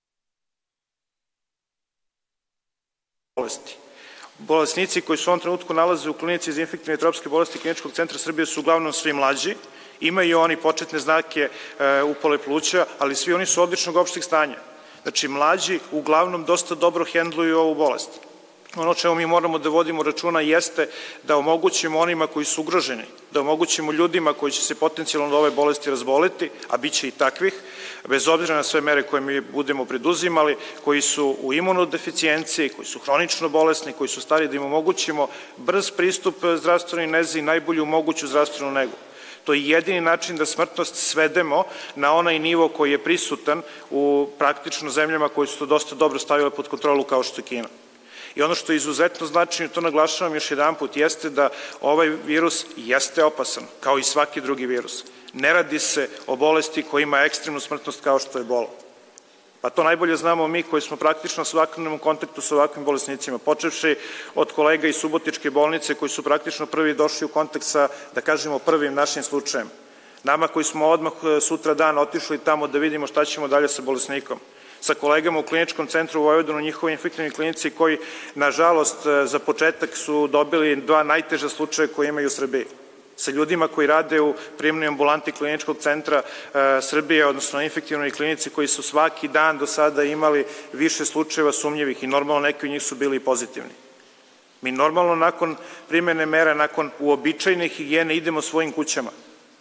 bolesti. Bolesnici koji se u ovom trenutku nalaze u klinici za infektivne i tropske bolesti Kliničkog centra Srbije su uglavnom svi mlađi, imaju oni početne znake upale pluća, ali svi oni su odličnog opšteg stanja. Znači, mlađi uglavnom dosta dobro hendluju ovu bolest. Ono čemu mi moramo da vodimo računa jeste da omogućimo onima koji su ugroženi, da omogućimo ljudima koji će se potencijalno od ove bolesti razboleti, a bit će i takvih, bez obzira na sve mere koje mi budemo preduzimali, koji su u imunodeficijenciji, koji su hronično bolesni, koji su stari, da im omogućimo brz pristup zdravstvenoj nezi i najbolju moguću zdravstvenu negu. To je jedini način da smrtnost svedemo na onaj nivo koji je prisutan u praktično zemljama koje su to dosta dobro stavile pod kontrolu kao što je Kina. I ono što je izuzetno značajno, to naglašavam još jedan put, jeste da ovaj virus jeste opasan, kao i svaki drugi virus. Ne radi se o bolesti koja ima ekstremnu smrtnost kao što je ebola. Pa to najbolje znamo mi koji smo praktično u svakodnevnom kontaktu sa ovakvim bolesnicima, počevši od kolega iz Subotičke bolnice koji su praktično prvi došli u kontakt sa, da kažemo, prvim našim slučajem. Nama koji smo odmah sutra dan otišli tamo da vidimo šta ćemo dalje sa bolesnikom. Sa kolegama u Kliničkom centru u Vojvodinu, njihovoj infektivnoj klinici koji, nažalost, za početak su dobili dva najteža slučaja koje imaju u Srbiji. Sa ljudima koji rade u prijemnoj ambulanti Kliničkog centra Srbije, odnosno infektivnoj klinici, koji su svaki dan do sada imali više slučajeva sumnjivih i normalno neki od njih su bili pozitivni. Mi normalno nakon primene mera, nakon uobičajene higijene idemo svojim kućama.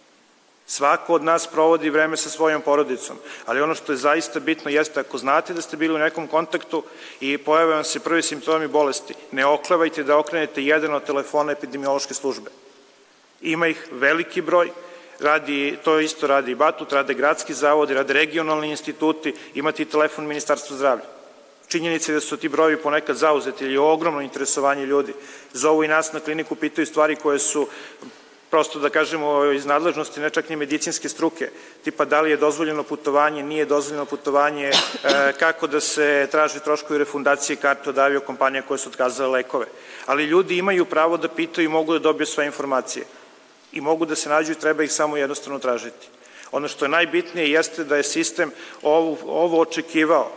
Svako od nas provodi vreme sa svojom porodicom, ali ono što je zaista bitno jeste ako znate da ste bili u nekom kontaktu i pojave vam se prvi simptomi bolesti, ne oklevajte da okrenete jedan od telefona epidemiološke službe. Ima ih veliki broj, radi, to isto radi i Batut, rade gradski zavodi, rade regionalni instituti, imate i telefon Ministarstva zdravlja. Činjenica je da su ti brojevi ponekad zauzeti ili je ogromno interesovanje ljudi. Zovu i nas na kliniku, pitaju stvari koje su prosto da kažemo iz nadležnosti, ne čak ni medicinske struke, tipa da li je dozvoljeno putovanje, nije dozvoljeno putovanje, kako da se traži troškovi refundacije karte od aviokompanija koje su otkazale lekove. Ali ljudi imaju pravo da pitaju i mogu da dobiju sve informacije. I mogu da se nađu i treba ih samo jednostavno tražiti. Ono što je najbitnije jeste da je sistem ovo očekivao.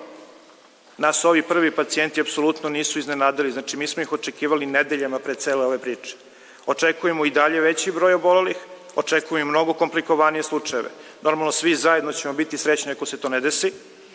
Nas ovi prvi pacijenti apsolutno nisu iznenadili, znači mi smo ih očekivali nedeljama pre cele ove priče. Očekujemo i dalje veći broj obolelih, očekujemo i mnogo komplikovanije slučajeve. Normalno svi zajedno ćemo biti srećni ako se to ne desi,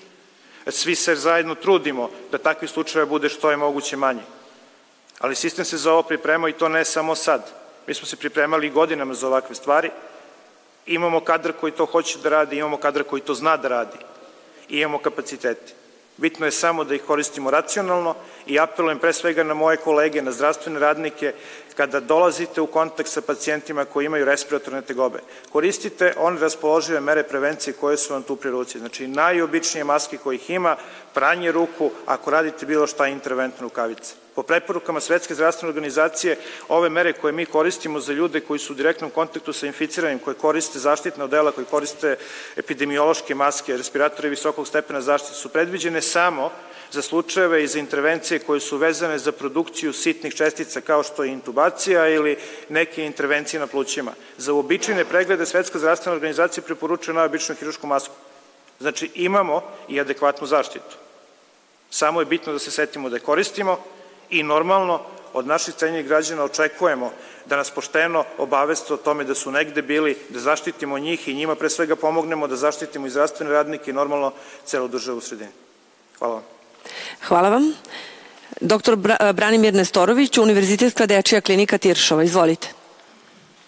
svi se zajedno trudimo da takvi slučajeva bude što je moguće manje. Ali sistem se za ovo priprema i to ne samo sad. Mi smo se pripremali godinama za ovakve stvari, imamo kadar koji to hoće da radi, imamo kadar koji to zna da radi i imamo kapacitete. Bitno je samo da ih koristimo racionalno i apelujem pre svega na moje kolege, na zdravstvene radnike, kada dolazite u kontakt sa pacijentima koji imaju respiratorne tegobe. Koristite one raspoložive mere prevencije koje su vam tu pri ruci. Znači, najobičnije maske kojih ima, pranje ruku, ako radite bilo šta interventne rukavice. Po preporukama Svetske zdravstvene organizacije, ove mere koje mi koristimo za ljude koji su u direktnom kontaktu sa inficiranim, koje koriste zaštitna odela, koje koriste epidemiološke maske, respiratori visokog stepena zaštite, su predviđene samo za slučajeve i za intervencije koje su vezane za produkciju sitnih čestica kao što je intubacija ili neke intervencije na plućima. Za uobičajene preglede Svetska zdravstvena organizacija preporučuje najobičniju hirušku masku. Znači, imamo i adekvatnu zaštitu. Samo je bitno da se setimo da je koristimo i normalno od naših cenjenih građana očekujemo da nas pošteno obaveste o tome da su negde bili, da zaštitimo njih i njima pre svega pomognemo da zaštitimo i zdravstvene radnike i normalno celu državu u sredini. Hvala vam. Hvala vam. Doktor Branimir Nestorović, Univerzitetska dečija klinika Tiršova. Izvolite.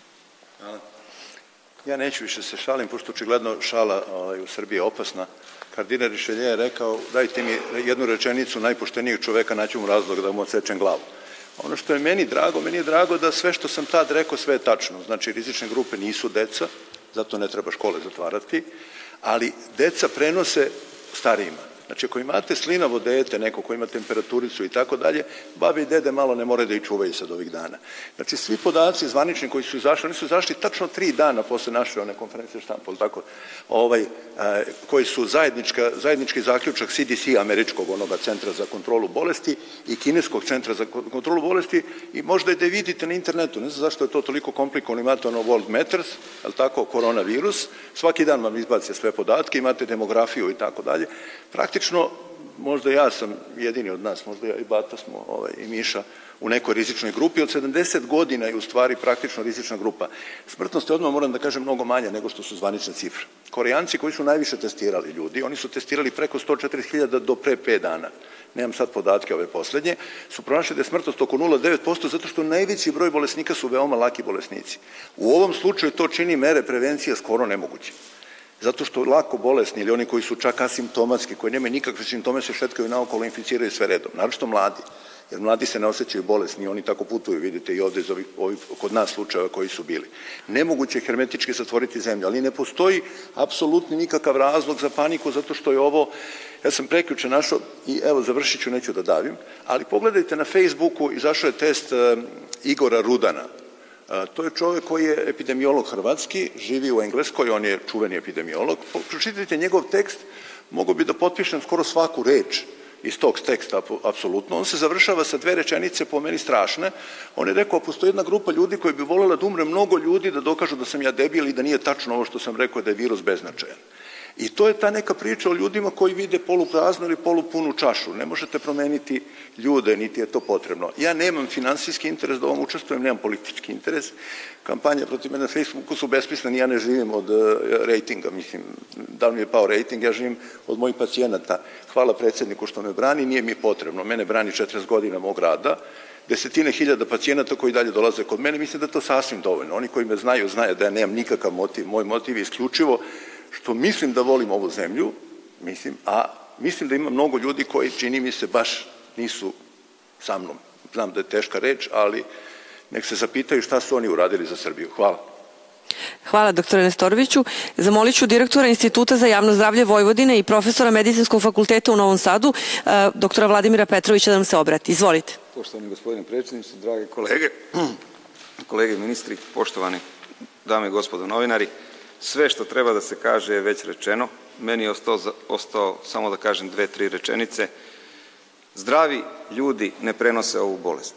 Ja neću više se šalim, pošto očigledno šala u Srbiji je opasna. Kardinal Rišelje je rekao, dajte mi jednu rečenicu najpoštenijeg čoveka, naću mu razlog da mu odsečem glavu. Ono što je meni drago, meni je drago da sve što sam tad rekao, sve je tačno. Znači, rizične grupe nisu deca, zato ne treba škole zatvarati, ali deca prenose starijima. Znači, ako imate slinavo dete, neko ko ima temperaturicu i tako dalje, babi i dede malo ne moraju da ih čuvaju sad ovih dana. Znači, svi podaci zvanični koji su izašli, oni su izašli tačno tri dana posle naše one konferencije štampa, tako, ovaj, koji su zajednički zaključak C D C američkog onoga centra za kontrolu bolesti i kineskog centra za kontrolu bolesti i možda i da vidite na internetu, ne znam zašto je to toliko komplikovano, imate ono World Matters, ali tako, koronavirus, svaki dan vam izbacio sve podatke, imate demografiju i tako dalje. Praktično, možda ja sam jedini od nas, možda ja i Bata smo ovaj, i Miša u nekoj rizičnoj grupi, od sedamdeset godina je u stvari praktično rizična grupa. Smrtnost je odmah, moram da kažem, mnogo manja nego što su zvanične cifre. Korejanci koji su najviše testirali ljudi, oni su testirali preko sto četrdeset hiljada do pre pet dana, nemam sad podatke ove poslednje, su pronašli da je smrtnost oko nula zarez devet posto zato što najveći broj bolesnika su veoma laki bolesnici. U ovom slučaju to čini mere prevencije skoro nemoguće. Zato što lako bolesni ili oni koji su čak asimptomatski, koji nemaju nikakve simptome, se šetkaju naokolo i inficiraju sve redom. Naročito mladi, jer mladi se ne osjećaju bolesni, oni tako putuju, vidite i ovde iz ovih, ovih, kod nas slučajeva koji su bili. Nemoguće je hermetički zatvoriti zemlju, ali ne postoji apsolutni nikakav razlog za paniku, zato što je ovo, ja sam prekjuče našao, i evo završit ću, neću da davim, ali pogledajte na Facebooku, izašao je test uh, Igora Rudana. To je čovjek koji je epidemiolog hrvatski, živi u Engleskoj, on je čuveni epidemiolog. Pročitajte njegov tekst, mogu bi da potpišem skoro svaku reč iz tog teksta, apsolutno. On se završava sa dve rečenice, po meni strašne. On je rekao, postoji jedna grupa ljudi koji bi voljela da umre mnogo ljudi da dokažu da sam ja debil i da nije tačno ovo što sam rekao da je virus beznačajan. I to je ta neka priča o ljudima koji vide polupraznu ili polupunu čašu. Ne možete promeniti ljude, niti je to potrebno. Ja nemam finansijski interes da ovom učestvujem, nemam politički interes. Kampanja protiv mene na Facebooku su besmisleni, ja ne živim od rejtinga, mislim, da li mi je pao rejting, ja živim od mojih pacijenata. Hvala predsjedniku što me brani, nije mi potrebno. Mene brani četrdeset godina mog rada, desetine hiljada pacijenata koji dalje dolaze kod mene, mislim da je to sasvim dovoljno. Oni koji me znaju, znaju da ja nemam nikakav motiv, moj motiv je isključivo što mislim da volim ovu zemlju, mislim, a mislim da ima mnogo ljudi koji, čini mi se, baš nisu sa mnom. Znam da je teška reč, ali nek se zapitaju šta su oni uradili za Srbiju. Hvala. Hvala, doktore Nestoroviću. Zamolit ću direktora Instituta za javno zdravlje Vojvodine i profesora Medicinskog fakulteta u Novom Sadu, doktora Vladimira Petrovića, da nam se obrati. Izvolite. Poštovani gospodine predsjedniče, drage kolege, kolege ministri, poštovani dame i gospodo novinari, sve što treba da se kaže je već rečeno. Meni je ostao, ostao samo da kažem dve, tri rečenice. Zdravi ljudi ne prenose ovu bolest.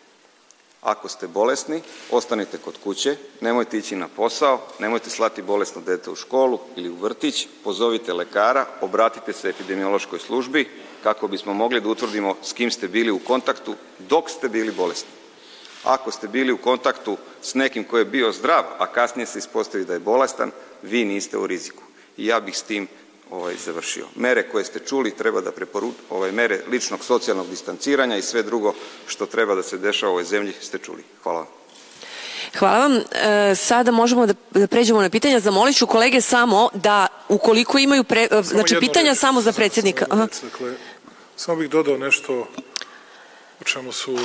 Ako ste bolesni, ostanite kod kuće, nemojte ići na posao, nemojte slati bolesno dete u školu ili u vrtić, pozovite lekara, obratite se epidemiološkoj službi kako bismo mogli da utvrdimo s kim ste bili u kontaktu dok ste bili bolesni. Ako ste bili u kontaktu s nekim ko je bio zdrav, a kasnije se ispostavi da je bolestan, vi niste u riziku. I ja bih s tim ovaj, završio. Mere koje ste čuli treba da preporučite, ovaj, mere ličnog socijalnog distanciranja i sve drugo što treba da se dešava u ovoj zemlji ste čuli. Hvala vam. Hvala vam. E, sada možemo da, da pređemo na pitanja. Zamolit ću kolege samo da ukoliko imaju pre, znači pitanja reč, samo za predsjednika. Samo, dakle, samo bih dodao nešto o čemu su,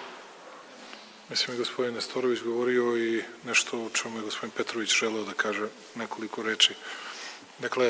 mislim, i gospodin Nestorović govorio i nešto o čemu je gospodin Petrović želeo da kaže nekoliko reči. Dakle,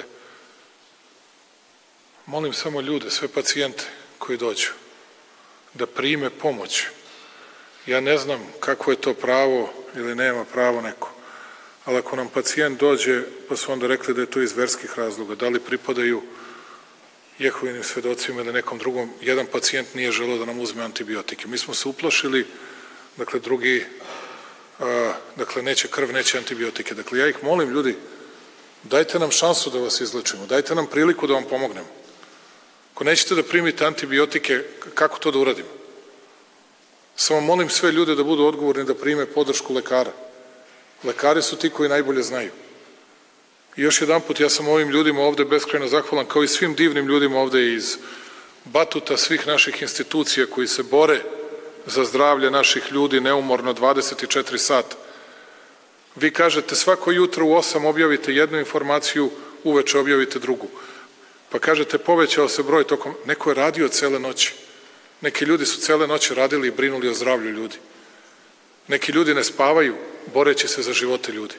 molim samo ljude, sve pacijente koji dođu, da prime pomoć. Ja ne znam kako je to pravo ili nema pravo neko, ali ako nam pacijent dođe, pa su onda rekli da je to iz verskih razloga, da li pripadaju Jehovinim svedocima ili nekom drugom, jedan pacijent nije želeo da nam uzme antibiotike. Mi smo se uplašili, dakle, drugi, a, dakle, neće krv, neće antibiotike. Dakle, ja ih molim, ljudi, dajte nam šansu da vas izlečimo, dajte nam priliku da vam pomognemo. Ako nećete da primite antibiotike, kako to da uradimo? Samo molim sve ljude da budu odgovorni da prime podršku lekara. Lekari su ti koji najbolje znaju. I još jedan put, ja sam ovim ljudima ovde beskrajno zahvalan, kao i svim divnim ljudima ovde iz batuta svih naših institucija koji se bore za zdravlje naših ljudi neumorno dvadeset četiri sata. Vi kažete svako jutro u osam objavite jednu informaciju, uveče objavite drugu. Pa kažete, povećao se broj tokom, neko je radio cele noći. Neki ljudi su cele noći radili i brinuli o zdravlju ljudi. Neki ljudi ne spavaju, boreći se za živote ljudi.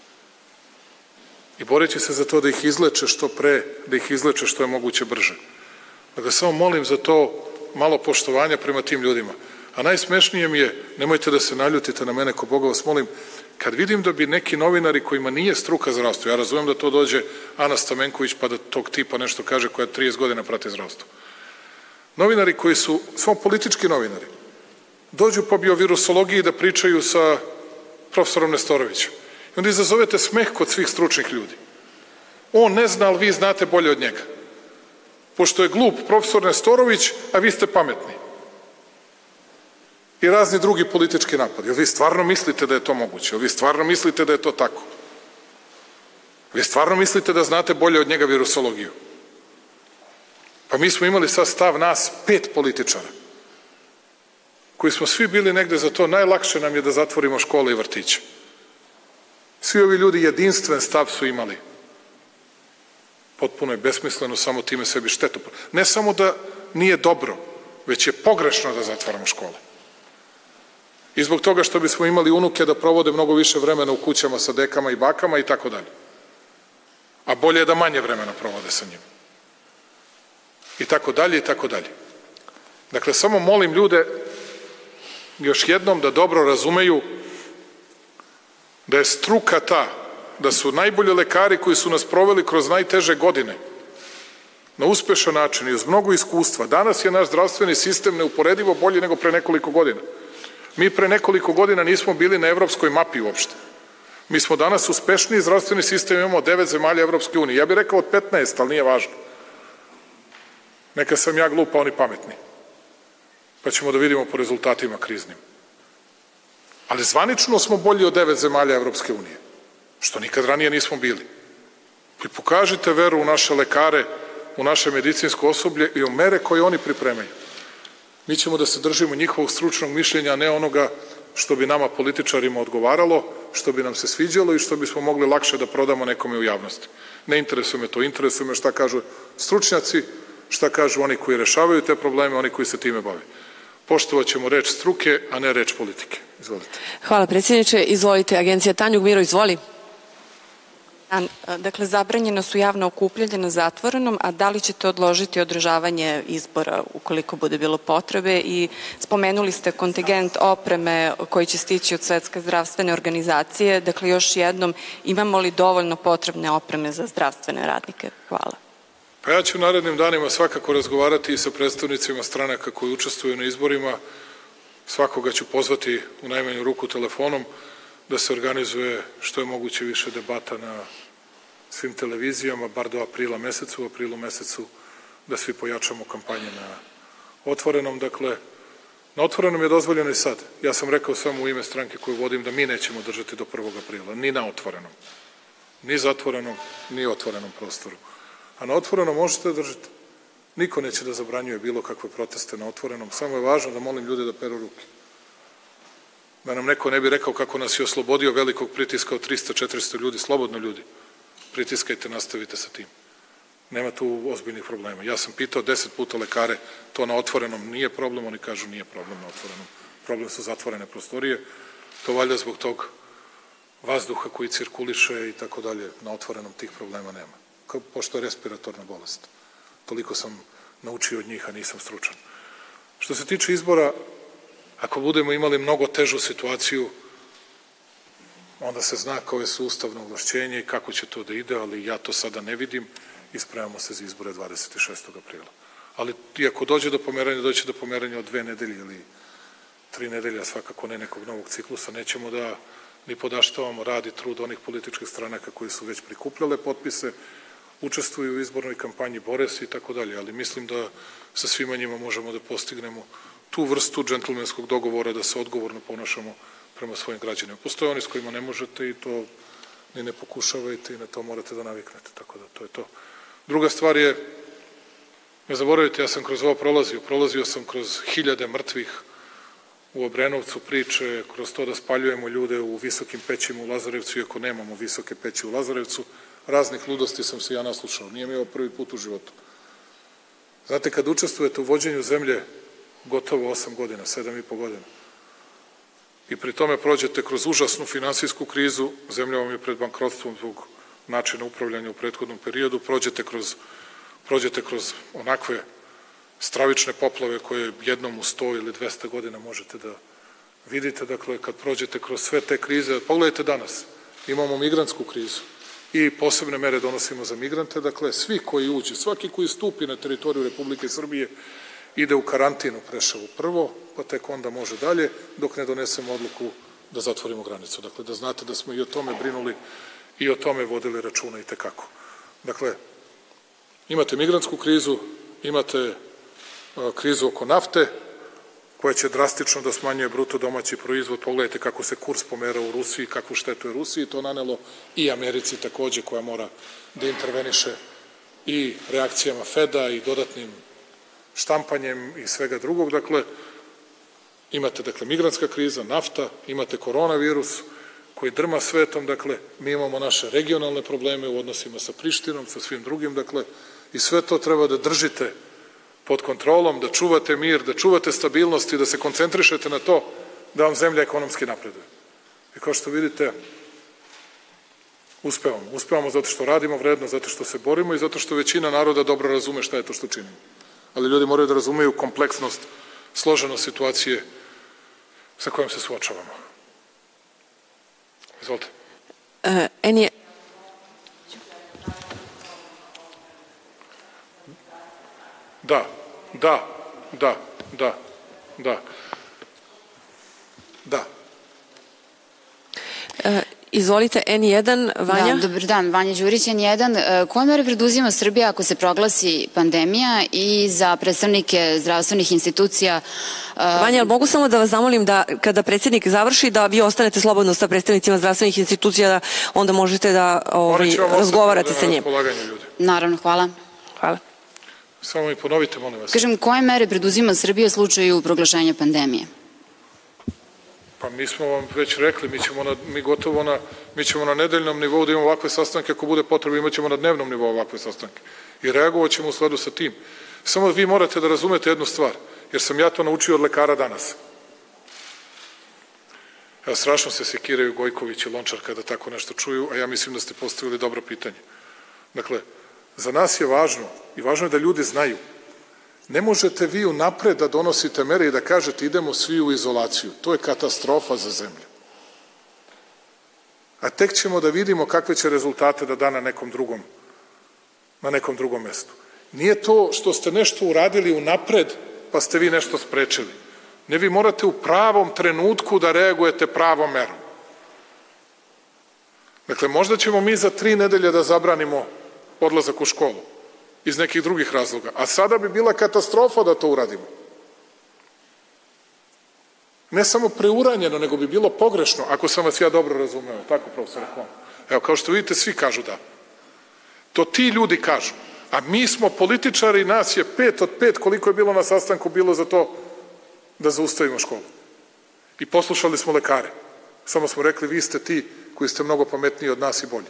I boreći se za to da ih izleče što pre, da ih izleče što je moguće brže. Dakle, samo molim za to malo poštovanja prema tim ljudima. A najsmešnije mi je, nemojte da se naljutite na mene, ko Boga vas molim, kad vidim da bi neki novinari kojima nije struka zdravstva, ja razumijem da to dođe Ana Stamenković pa da tog tipa nešto kaže koja trideset godina prati zdravstvo. Novinari koji su, samo politički novinari, dođu po biovirusologiji da pričaju sa profesorom Nestorovićem. I onda izazovete smeh kod svih stručnih ljudi. On ne zna, ali vi znate bolje od njega. Pošto je glup profesor Nestorović, a vi ste pametni. I razni drugi politički napadi. Jel vi stvarno mislite da je to moguće? Jel vi stvarno mislite da je to tako? Vi stvarno mislite da znate bolje od njega virusologiju? Pa mi smo imali sad stav nas pet političara, koji smo svi bili negde za to, najlakše nam je da zatvorimo škole i vrtiće. Svi ovi ljudi jedinstven stav su imali. Potpuno je besmisleno, samo time sebi štetu. Ne samo da nije dobro, već je pogrešno da zatvaramo škole. I zbog toga što bismo imali unuke da provode mnogo više vremena u kućama sa dekama i bakama i tako dalje. A bolje je da manje vremena provode sa njim. I tako dalje i tako dalje. Dakle, samo molim ljude još jednom da dobro razumeju da je struka ta, da su najbolji lekari koji su nas proveli kroz najteže godine na uspešan način i uz mnogo iskustva. Danas je naš zdravstveni sistem neuporedivo bolji nego pre nekoliko godina. Mi pre nekoliko godina nismo bili na evropskoj mapi uopšte. Mi smo danas uspešniji zdravstveni sistem, imamo devet zemalja Evropske unije. Ja bih rekao od petnaest, ali nije važno. Neka sam ja glup, a oni pametni. Pa ćemo da vidimo po rezultatima kriznim. Ali zvanično smo bolji od devet zemalja Evropske unije, što nikad ranije nismo bili. I pokažite veru u naše lekare, u naše medicinsko osoblje i u mere koje oni pripremaju. Mi ćemo da se držimo njihovog stručnog mišljenja, a ne onoga što bi nama političarima odgovaralo, što bi nam se sviđalo i što bismo mogli lakše da prodamo nekome u javnosti. Ne interesuje me to, interesuje me šta kažu stručnjaci, šta kažu oni koji rešavaju te probleme, oni koji se time bave. Poštovat ćemo reč struke, a ne reč politike. Izvolite. Hvala predsjedniče. Izvolite, agencija Tanjug. Miro, izvoli. Dakle, zabranjeno su javna okupljanja na zatvorenom, a da li ćete odložiti održavanje izbora ukoliko bude bilo potrebe? I spomenuli ste kontingent opreme koji će stići od Svetske zdravstvene organizacije. Dakle, još jednom, imamo li dovoljno potrebne opreme za zdravstvene radnike? Hvala. Pa ja ću u narednim danima svakako razgovarati i sa predstavnicima stranaka koji učestvuju na izborima. Svakoga ću pozvati u najmanju ruku telefonom da se organizuje što je moguće više debata na svim televizijama, bar do aprila mesecu, u aprilu mesecu da svi pojačamo kampanje na otvorenom. Dakle, na otvorenom je dozvoljeno i sad. Ja sam rekao samo u ime stranke koju vodim da mi nećemo držati do prvog aprila, ni na otvorenom. Ni zatvorenom, ni otvorenom prostoru. A na otvorenom možete da držite. Niko neće da zabranjuje bilo kakve proteste na otvorenom. Samo je važno da molim ljude da peru ruke. Da nam neko ne bi rekao kako nas je oslobodio velikog pritiska od trista do četiristo ljudi, slobodno ljudi. Pritiskajte, nastavite sa tim. Nema tu ozbiljnih problema. Ja sam pitao deset puta lekare, to na otvorenom nije problem, oni kažu nije problem na otvorenom. Problem su zatvorene prostorije, to valjda zbog tog vazduha koji cirkuliše i tako dalje, na otvorenom tih problema nema. Kao, pošto je respiratorna bolest. Toliko sam naučio od njih, a nisam stručan. Što se tiče izbora, ako budemo imali mnogo težu situaciju, onda se zna koje su ustavno ovlašćenje i kako će to da ide, ali ja to sada ne vidim i spremamo se za izbore dvadeset šestog aprila. Ali i ako dođe do pomeranja, dođe do pomeranja od dve nedelje ili tri nedelja, svakako ne nekog novog ciklusa, nećemo da ni podaštavamo rad i trud onih političkih stranaka koji su već prikupljale potpise, učestvuju u izbornoj kampanji, bore se i tako dalje, ali mislim da sa svima njima možemo da postignemo tu vrstu džentlmenskog dogovora da se odgovorno ponašamo prema svojim građanima. Postoje oni s kojima ne možete i to ni ne pokušavajte i na to morate da naviknete, tako da to je to. Druga stvar je, ne zaboravite, ja sam kroz ovo prolazio, prolazio sam kroz hiljade mrtvih u Obrenovcu, priče, kroz to da spaljujemo ljude u visokim pećima u Lazarevcu, iako nemamo visoke peći u Lazarevcu, raznih ludosti sam se ja naslušao, nije mi ovo prvi put u životu. Znate, kad učestvujete u vođenju zemlje gotovo osam godina, sedam i po godina, i pri tome prođete kroz užasnu finansijsku krizu, zemlja vam je pred bankrotstvom zbog načina upravljanja u prethodnom periodu, prođete kroz, prođete kroz onakve stravične poplave koje jednom u sto ili dvesta godina možete da vidite, dakle, kad prođete kroz sve te krize, pogledajte danas, imamo migrantsku krizu i posebne mere donosimo za migrante, dakle, svi koji uđe, svaki koji stupi na teritoriju Republike Srbije ide u karantinu Preševu prvo, pa tek onda može dalje, dok ne donesemo odluku da zatvorimo granicu. Dakle, da znate da smo i o tome brinuli i o tome vodili računa i tekako. Dakle, imate migrantsku krizu, imate krizu oko nafte, koja će drastično da smanjuje bruto domaći proizvod. Pogledajte kako se kurs pomera u Rusiji, kakvu štetu je Rusiji to nanelo i Americi takođe, koja mora da interveniše i reakcijama Feda i dodatnim štampanjem i svega drugog. Dakle, imate dakle, migrantska kriza, nafta, imate koronavirus koji drma svetom, dakle, mi imamo naše regionalne probleme u odnosima sa Prištinom, sa svim drugim, dakle, i sve to treba da držite pod kontrolom, da čuvate mir, da čuvate stabilnost i da se koncentrišete na to da vam zemlja ekonomski napreduje. I kao što vidite, uspevamo. Uspevamo zato što radimo vredno, zato što se borimo i zato što većina naroda dobro razume šta je to što činimo. Ali ljudi moraju da razumeju kompleksnost, složenost situacije sa kojom se suočavamo. Izvolite. Uh, N Da, da, da, da, da, da. E, izvolite, N jedan, Vanja. Da, dobar dan, Vanja Đurić, N jedan. Koje mere preduzima Srbija ako se proglasi pandemija i za predstavnike zdravstvenih institucija? Vanja, ali mogu samo da vas zamolim da kada predsjednik završi, da vi ostanete slobodno sa predstavnicima zdravstvenih institucija, da onda možete da ovaj, razgovarate sa njim. Naravno, hvala. Hvala. Samo mi ponovite, molim vas. Kažem, koje mere preduzima Srbija u slučaju proglašenja pandemije? Pa mi smo vam već rekli, mi ćemo na, mi gotovo na, mi ćemo na nedeljnom nivou da imamo ovakve sastanke, ako bude potrebe imat ćemo na dnevnom nivou ovakve sastanke. I reagovat ćemo u skladu sa tim. Samo vi morate da razumete jednu stvar, jer sam ja to naučio od lekara danas. Evo, strašno se sekiraju Gojković i Lončar kada tako nešto čuju, a ja mislim da ste postavili dobro pitanje. Dakle, za nas je važno i važno je da ljudi znaju. Ne možete vi unapred da donosite mere i da kažete idemo svi u izolaciju. To je katastrofa za zemlju. A tek ćemo da vidimo kakve će rezultate da da na nekom drugom, na nekom drugom mestu. Nije to što ste nešto uradili unapred pa ste vi nešto sprečili. Ne, vi morate u pravom trenutku da reagujete pravom merom. Dakle, možda ćemo mi za tri nedelje da zabranimo odlazak u školu iz nekih drugih razloga, a sada bi bila katastrofa da to uradimo. Ne samo preuranjeno, nego bi bilo pogrešno, ako sam vas ja dobro razumeo, tako profesor Hon. Evo, kao što vidite, svi kažu da. To ti ljudi kažu, a mi smo političari, nas je pet od pet, koliko je bilo na sastanku, bilo za to da zaustavimo školu. I poslušali smo lekare. Samo smo rekli, vi ste ti koji ste mnogo pametniji od nas i bolji.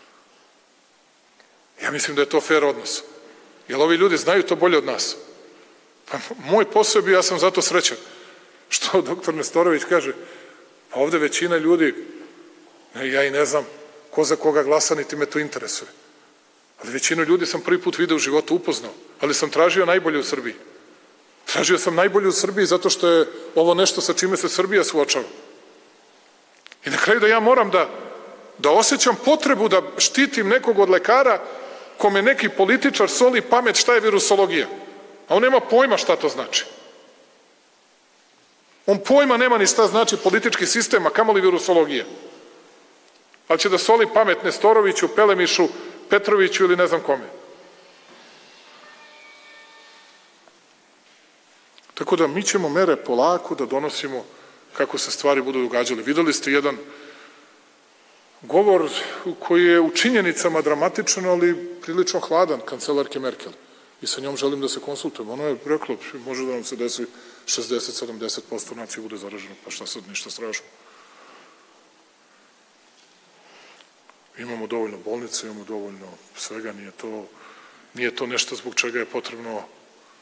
Ja mislim da je to fair odnos. Jer ovi ljudi znaju to bolje od nas. Pa moj posao je bio, ja sam zato srećan. Što doktor Nestorović kaže, pa ovde većina ljudi, ja i ne znam ko za koga glasa, niti me to interesuje. Ali većinu ljudi sam prvi put video u životu, upoznao, ali sam tražio najbolje u Srbiji. Tražio sam najbolje u Srbiji zato što je ovo nešto sa čime se Srbija suočava. I na kraju da ja moram da, da osjećam potrebu da štitim nekog od lekara kome neki političar soli pamet šta je virusologija. A on nema pojma šta to znači. On pojma nema ni šta znači politički sistem, a kamoli virusologija. Ali će da soli pamet Nestoroviću, Pelemišu, Petroviću ili ne znam kome. Tako da mi ćemo mere polako da donosimo kako se stvari budu događale. Videli ste jedan govor koji je u činjenicama dramatičan, ali prilično hladan, kancelarke Merkel. I sa njom želim da se konsultujem. Ono je reklo, može da nam se desi šezdeset do sedamdeset posto nacije bude zaraženo, pa šta sad, ništa strašno. Imamo dovoljno bolnice, imamo dovoljno svega, nije to, nije to nešto zbog čega je potrebno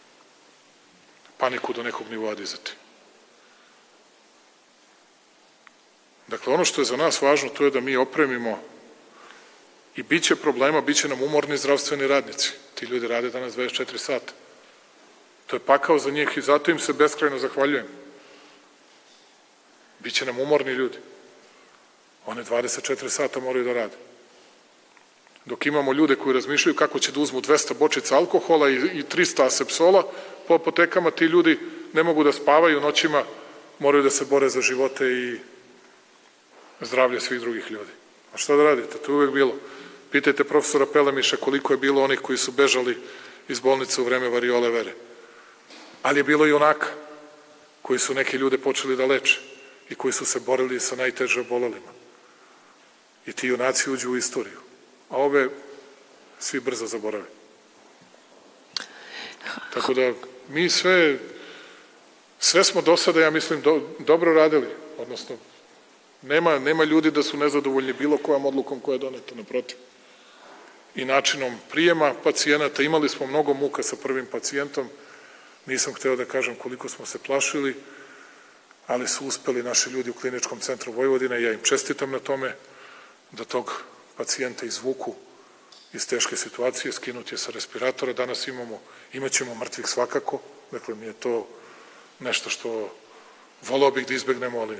paniku do nekog nivoa dizati. Dakle, ono što je za nas važno, to je da mi opremimo i bit će problema, bit će nam umorni zdravstveni radnici. Ti ljudi rade danas dvadeset četiri sata. To je pakao za njih i zato im se beskrajno zahvaljujem. Biće nam umorni ljudi. One dvadeset četiri sata moraju da rade. Dok imamo ljude koji razmišljaju kako će da uzmu dvesta bočica alkohola i, i trista asepsola po apotekama, ti ljudi ne mogu da spavaju noćima, moraju da se bore za živote i zdravlje svih drugih ljudi. A šta da radite? To je uvek bilo. Pitajte profesora Pelemiša koliko je bilo onih koji su bežali iz bolnice u vreme variole vere. Ali je bilo i onaka koji su neke ljude počeli da leče i koji su se borili sa najteže obolelima. I ti junaci uđu u istoriju. A ove svi brzo zaborave. Tako da mi sve, sve smo do sada, ja mislim, do, dobro radili. Odnosno, nema, nema ljudi da su nezadovoljni bilo kojom odlukom koja je doneta, naprotiv. I načinom prijema pacijenata. Imali smo mnogo muka sa prvim pacijentom. Nisam hteo da kažem koliko smo se plašili, ali su uspeli naši ljudi u Kliničkom centru Vojvodine. Ja im čestitam na tome da tog pacijenta izvuku iz teške situacije, skinuti je sa respiratora. Danas imamo, imat ćemo mrtvih svakako. Dakle, mi je to nešto što volao bih da izbegnemo, ali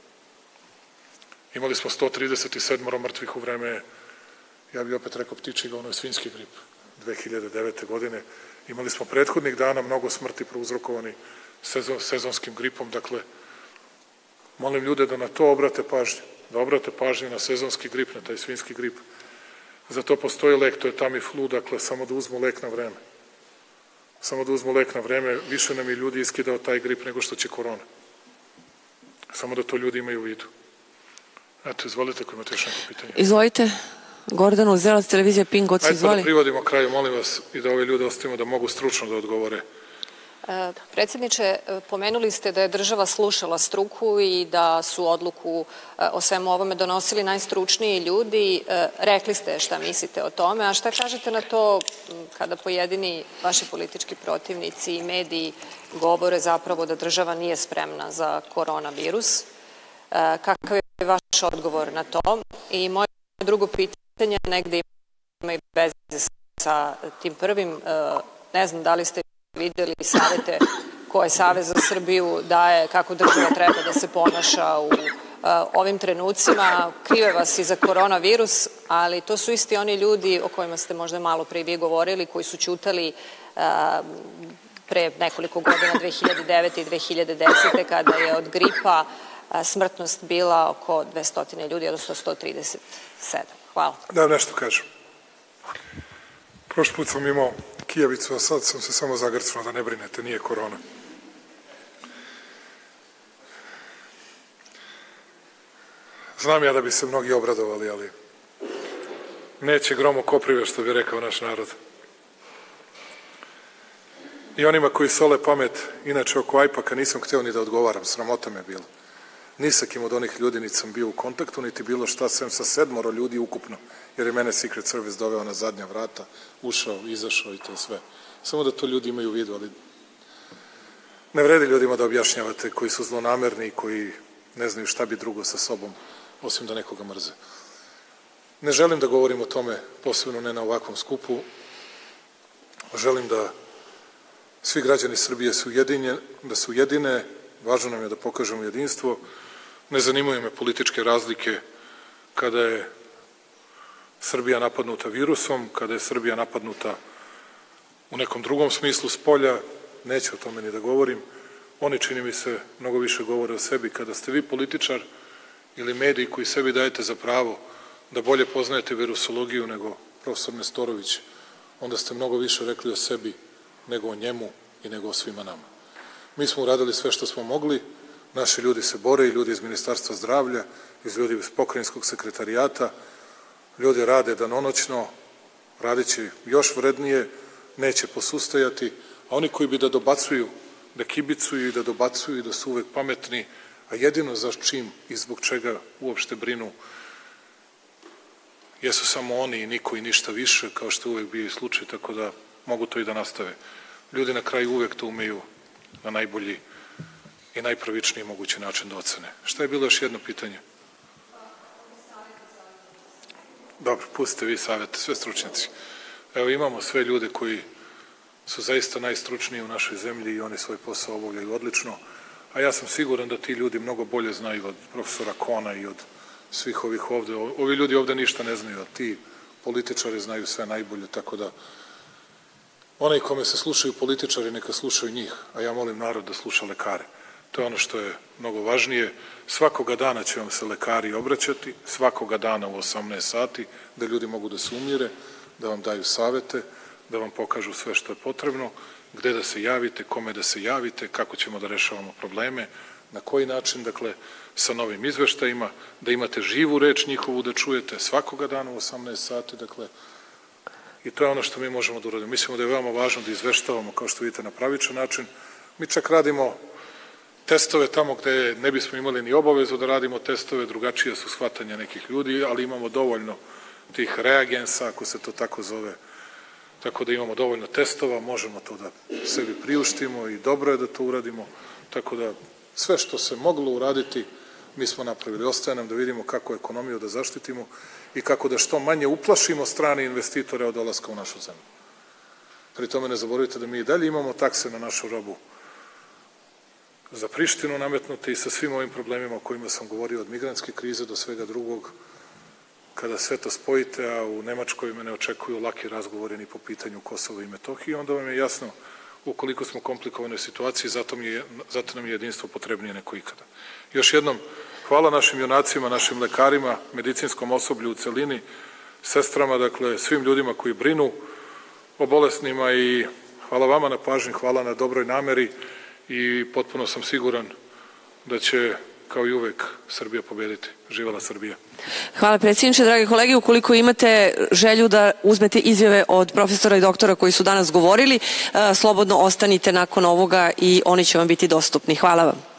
imali smo sto trideset sedam mrtvih u vreme, ja bih opet rekao ptičiga, ono je svinjski grip, dve hiljade devete. godine. Imali smo prethodnih dana mnogo smrti prouzrokovani sezon, sezonskim gripom. Dakle, molim ljude da na to obrate pažnju, da obrate pažnju na sezonski grip, na taj svinjski grip. Za to postoji lek, to je Tamiflu, dakle, samo da uzmu lek na vreme. Samo da uzmu lek na vreme, više nam je ljudi iskidao taj grip nego što će korona. Samo da to ljudi imaju u vidu. Eto, izvolite ako imate još neko pitanje. Izvolite. Gordana Uzelac, televizija Pingoc, izvoli. Ajde pa da privodimo kraju, molim vas, i da ove ljude ostavimo da mogu stručno da odgovore. E, predsjedniče, pomenuli ste da je država slušala struku i da su odluku e, o svemu ovome donosili najstručniji ljudi. E, rekli ste šta mislite o tome, a šta kažete na to kada pojedini vaši politički protivnici i mediji govore zapravo da država nije spremna za koronavirus? E, kakav je vaš odgovor na to? I moje drugo pitanje negde ima i veze sa tim prvim. Ne znam da li ste videli savete koje Savez za Srbiju daje kako država treba da se ponaša u ovim trenucima. Krive vas i za koronavirus, ali to su isti oni ljudi o kojima ste možda malo pre vi govorili, koji su ćutali pre nekoliko godina, dve hiljade devete. i dve hiljade desete. kada je od gripa smrtnost bila oko dvesta ljudi, odnosno sto trideset sedam. Hvala. Da, nešto kažem. Prošli put sam imao kijavicu, a sad sam se samo zagrcnuo, da ne brinete, nije korona. Znam ja da bi se mnogi obradovali, ali neće grom u koprive, što bi rekao naš narod. I onima koji sole pamet, inače oko ajpaka nisam hteo ni da odgovaram, sramota me bilo. Ni sa kim od onih ljudi niti sam bio u kontaktu, niti bilo šta, sem sa sedmoro ljudi ukupno, jer je mene Secret Service doveo na zadnja vrata, ušao, izašao i to je sve. Samo da to ljudi imaju u vidu, ali ne vredi ljudima da objašnjavate koji su zlonamerni i koji ne znaju šta bi drugo sa sobom, osim da nekoga mrze. Ne želim da govorim o tome, posebno ne na ovakvom skupu. Želim da svi građani Srbije su ujedinjeni, da su ujedine, važno nam je da pokažemo jedinstvo. Ne zanimaju me političke razlike kada je Srbija napadnuta virusom, kada je Srbija napadnuta u nekom drugom smislu s polja, neću o tome ni da govorim. Oni, čini mi se, mnogo više govore o sebi. Kada ste vi političar ili mediji koji sebi dajete za pravo da bolje poznajete virusologiju nego profesor Nestorović, onda ste mnogo više rekli o sebi nego o njemu i nego o svima nama. Mi smo uradili sve što smo mogli, naši ljudi se bore, i ljudi iz Ministarstva zdravlja, iz ljudi iz pokrajinskog sekretarijata, ljudi rade danonoćno, radit će još vrednije, neće posustajati, a oni koji bi da dobacuju, da kibicuju i da dobacuju i da su uvek pametni, a jedino za čim i zbog čega uopšte brinu, jesu samo oni i niko i ništa više, kao što uvek bio i slučaj, tako da mogu to i da nastave. Ljudi na kraju uvek to umeju na najbolji i najpravičniji mogući način da ocene. Šta je bilo još jedno pitanje? Dobro, pustite vi savjete, sve stručnjaci. Evo, imamo sve ljude koji su zaista najstručniji u našoj zemlji i oni svoj posao obavljaju odlično, a ja sam siguran da ti ljudi mnogo bolje znaju od profesora Kona i od svih ovih ovde. Ovi ljudi ovde ništa ne znaju, a ti političari znaju sve najbolje, tako da onaj kome se slušaju političari, neka slušaju njih, a ja molim narod da sluša lekare. To je ono što je mnogo važnije. Svakoga dana će vam se lekari obraćati, svakoga dana u osamnaest sati, da ljudi mogu da se umire, da vam daju savete, da vam pokažu sve što je potrebno, gde da se javite, kome da se javite, kako ćemo da rešavamo probleme, na koji način, dakle, sa novim izveštajima, da imate živu reč njihovu da čujete svakoga dana u osamnaest sati, dakle, i to je ono što mi možemo da uradimo. Mislimo da je veoma važno da izveštavamo, kao što vidite, na pravičan način. Mi čak radimo testove tamo gde ne bismo imali ni obavezu da radimo testove, drugačije su shvatanja nekih ljudi, ali imamo dovoljno tih reagensa, ako se to tako zove, tako da imamo dovoljno testova, možemo to da sebi priuštimo i dobro je da to uradimo, tako da sve što se moglo uraditi mi smo napravili. Ostaje nam da vidimo kako ekonomiju da zaštitimo i kako da što manje uplašimo strane investitore od dolaska u našu zemlju. Pri tome ne zaboravite da mi i dalje imamo takse na našu robu za Prištinu nametnute i sa svim ovim problemima o kojima sam govorio, od migrantske krize do svega drugog. Kada sve to spojite, a u Nemačkoj me ne očekuju laki razgovori ni po pitanju Kosova i Metohije, onda vam je jasno ukoliko smo u komplikovanoj situaciji, zato, mi je, zato nam je jedinstvo potrebnije neko ikada. Još jednom, hvala našim junacima, našim lekarima, medicinskom osoblju u celini, sestrama, dakle, svim ljudima koji brinu o bolesnima i hvala vama na pažnji, hvala na dobroj nameri i potpuno sam siguran da će, kao i uvek, Srbija pobediti. Živela Srbija. Hvala predsjedniče, dragi kolege. Ukoliko imate želju da uzmete izjave od profesora i doktora koji su danas govorili, slobodno ostanite nakon ovoga i oni će vam biti dostupni. Hvala vam.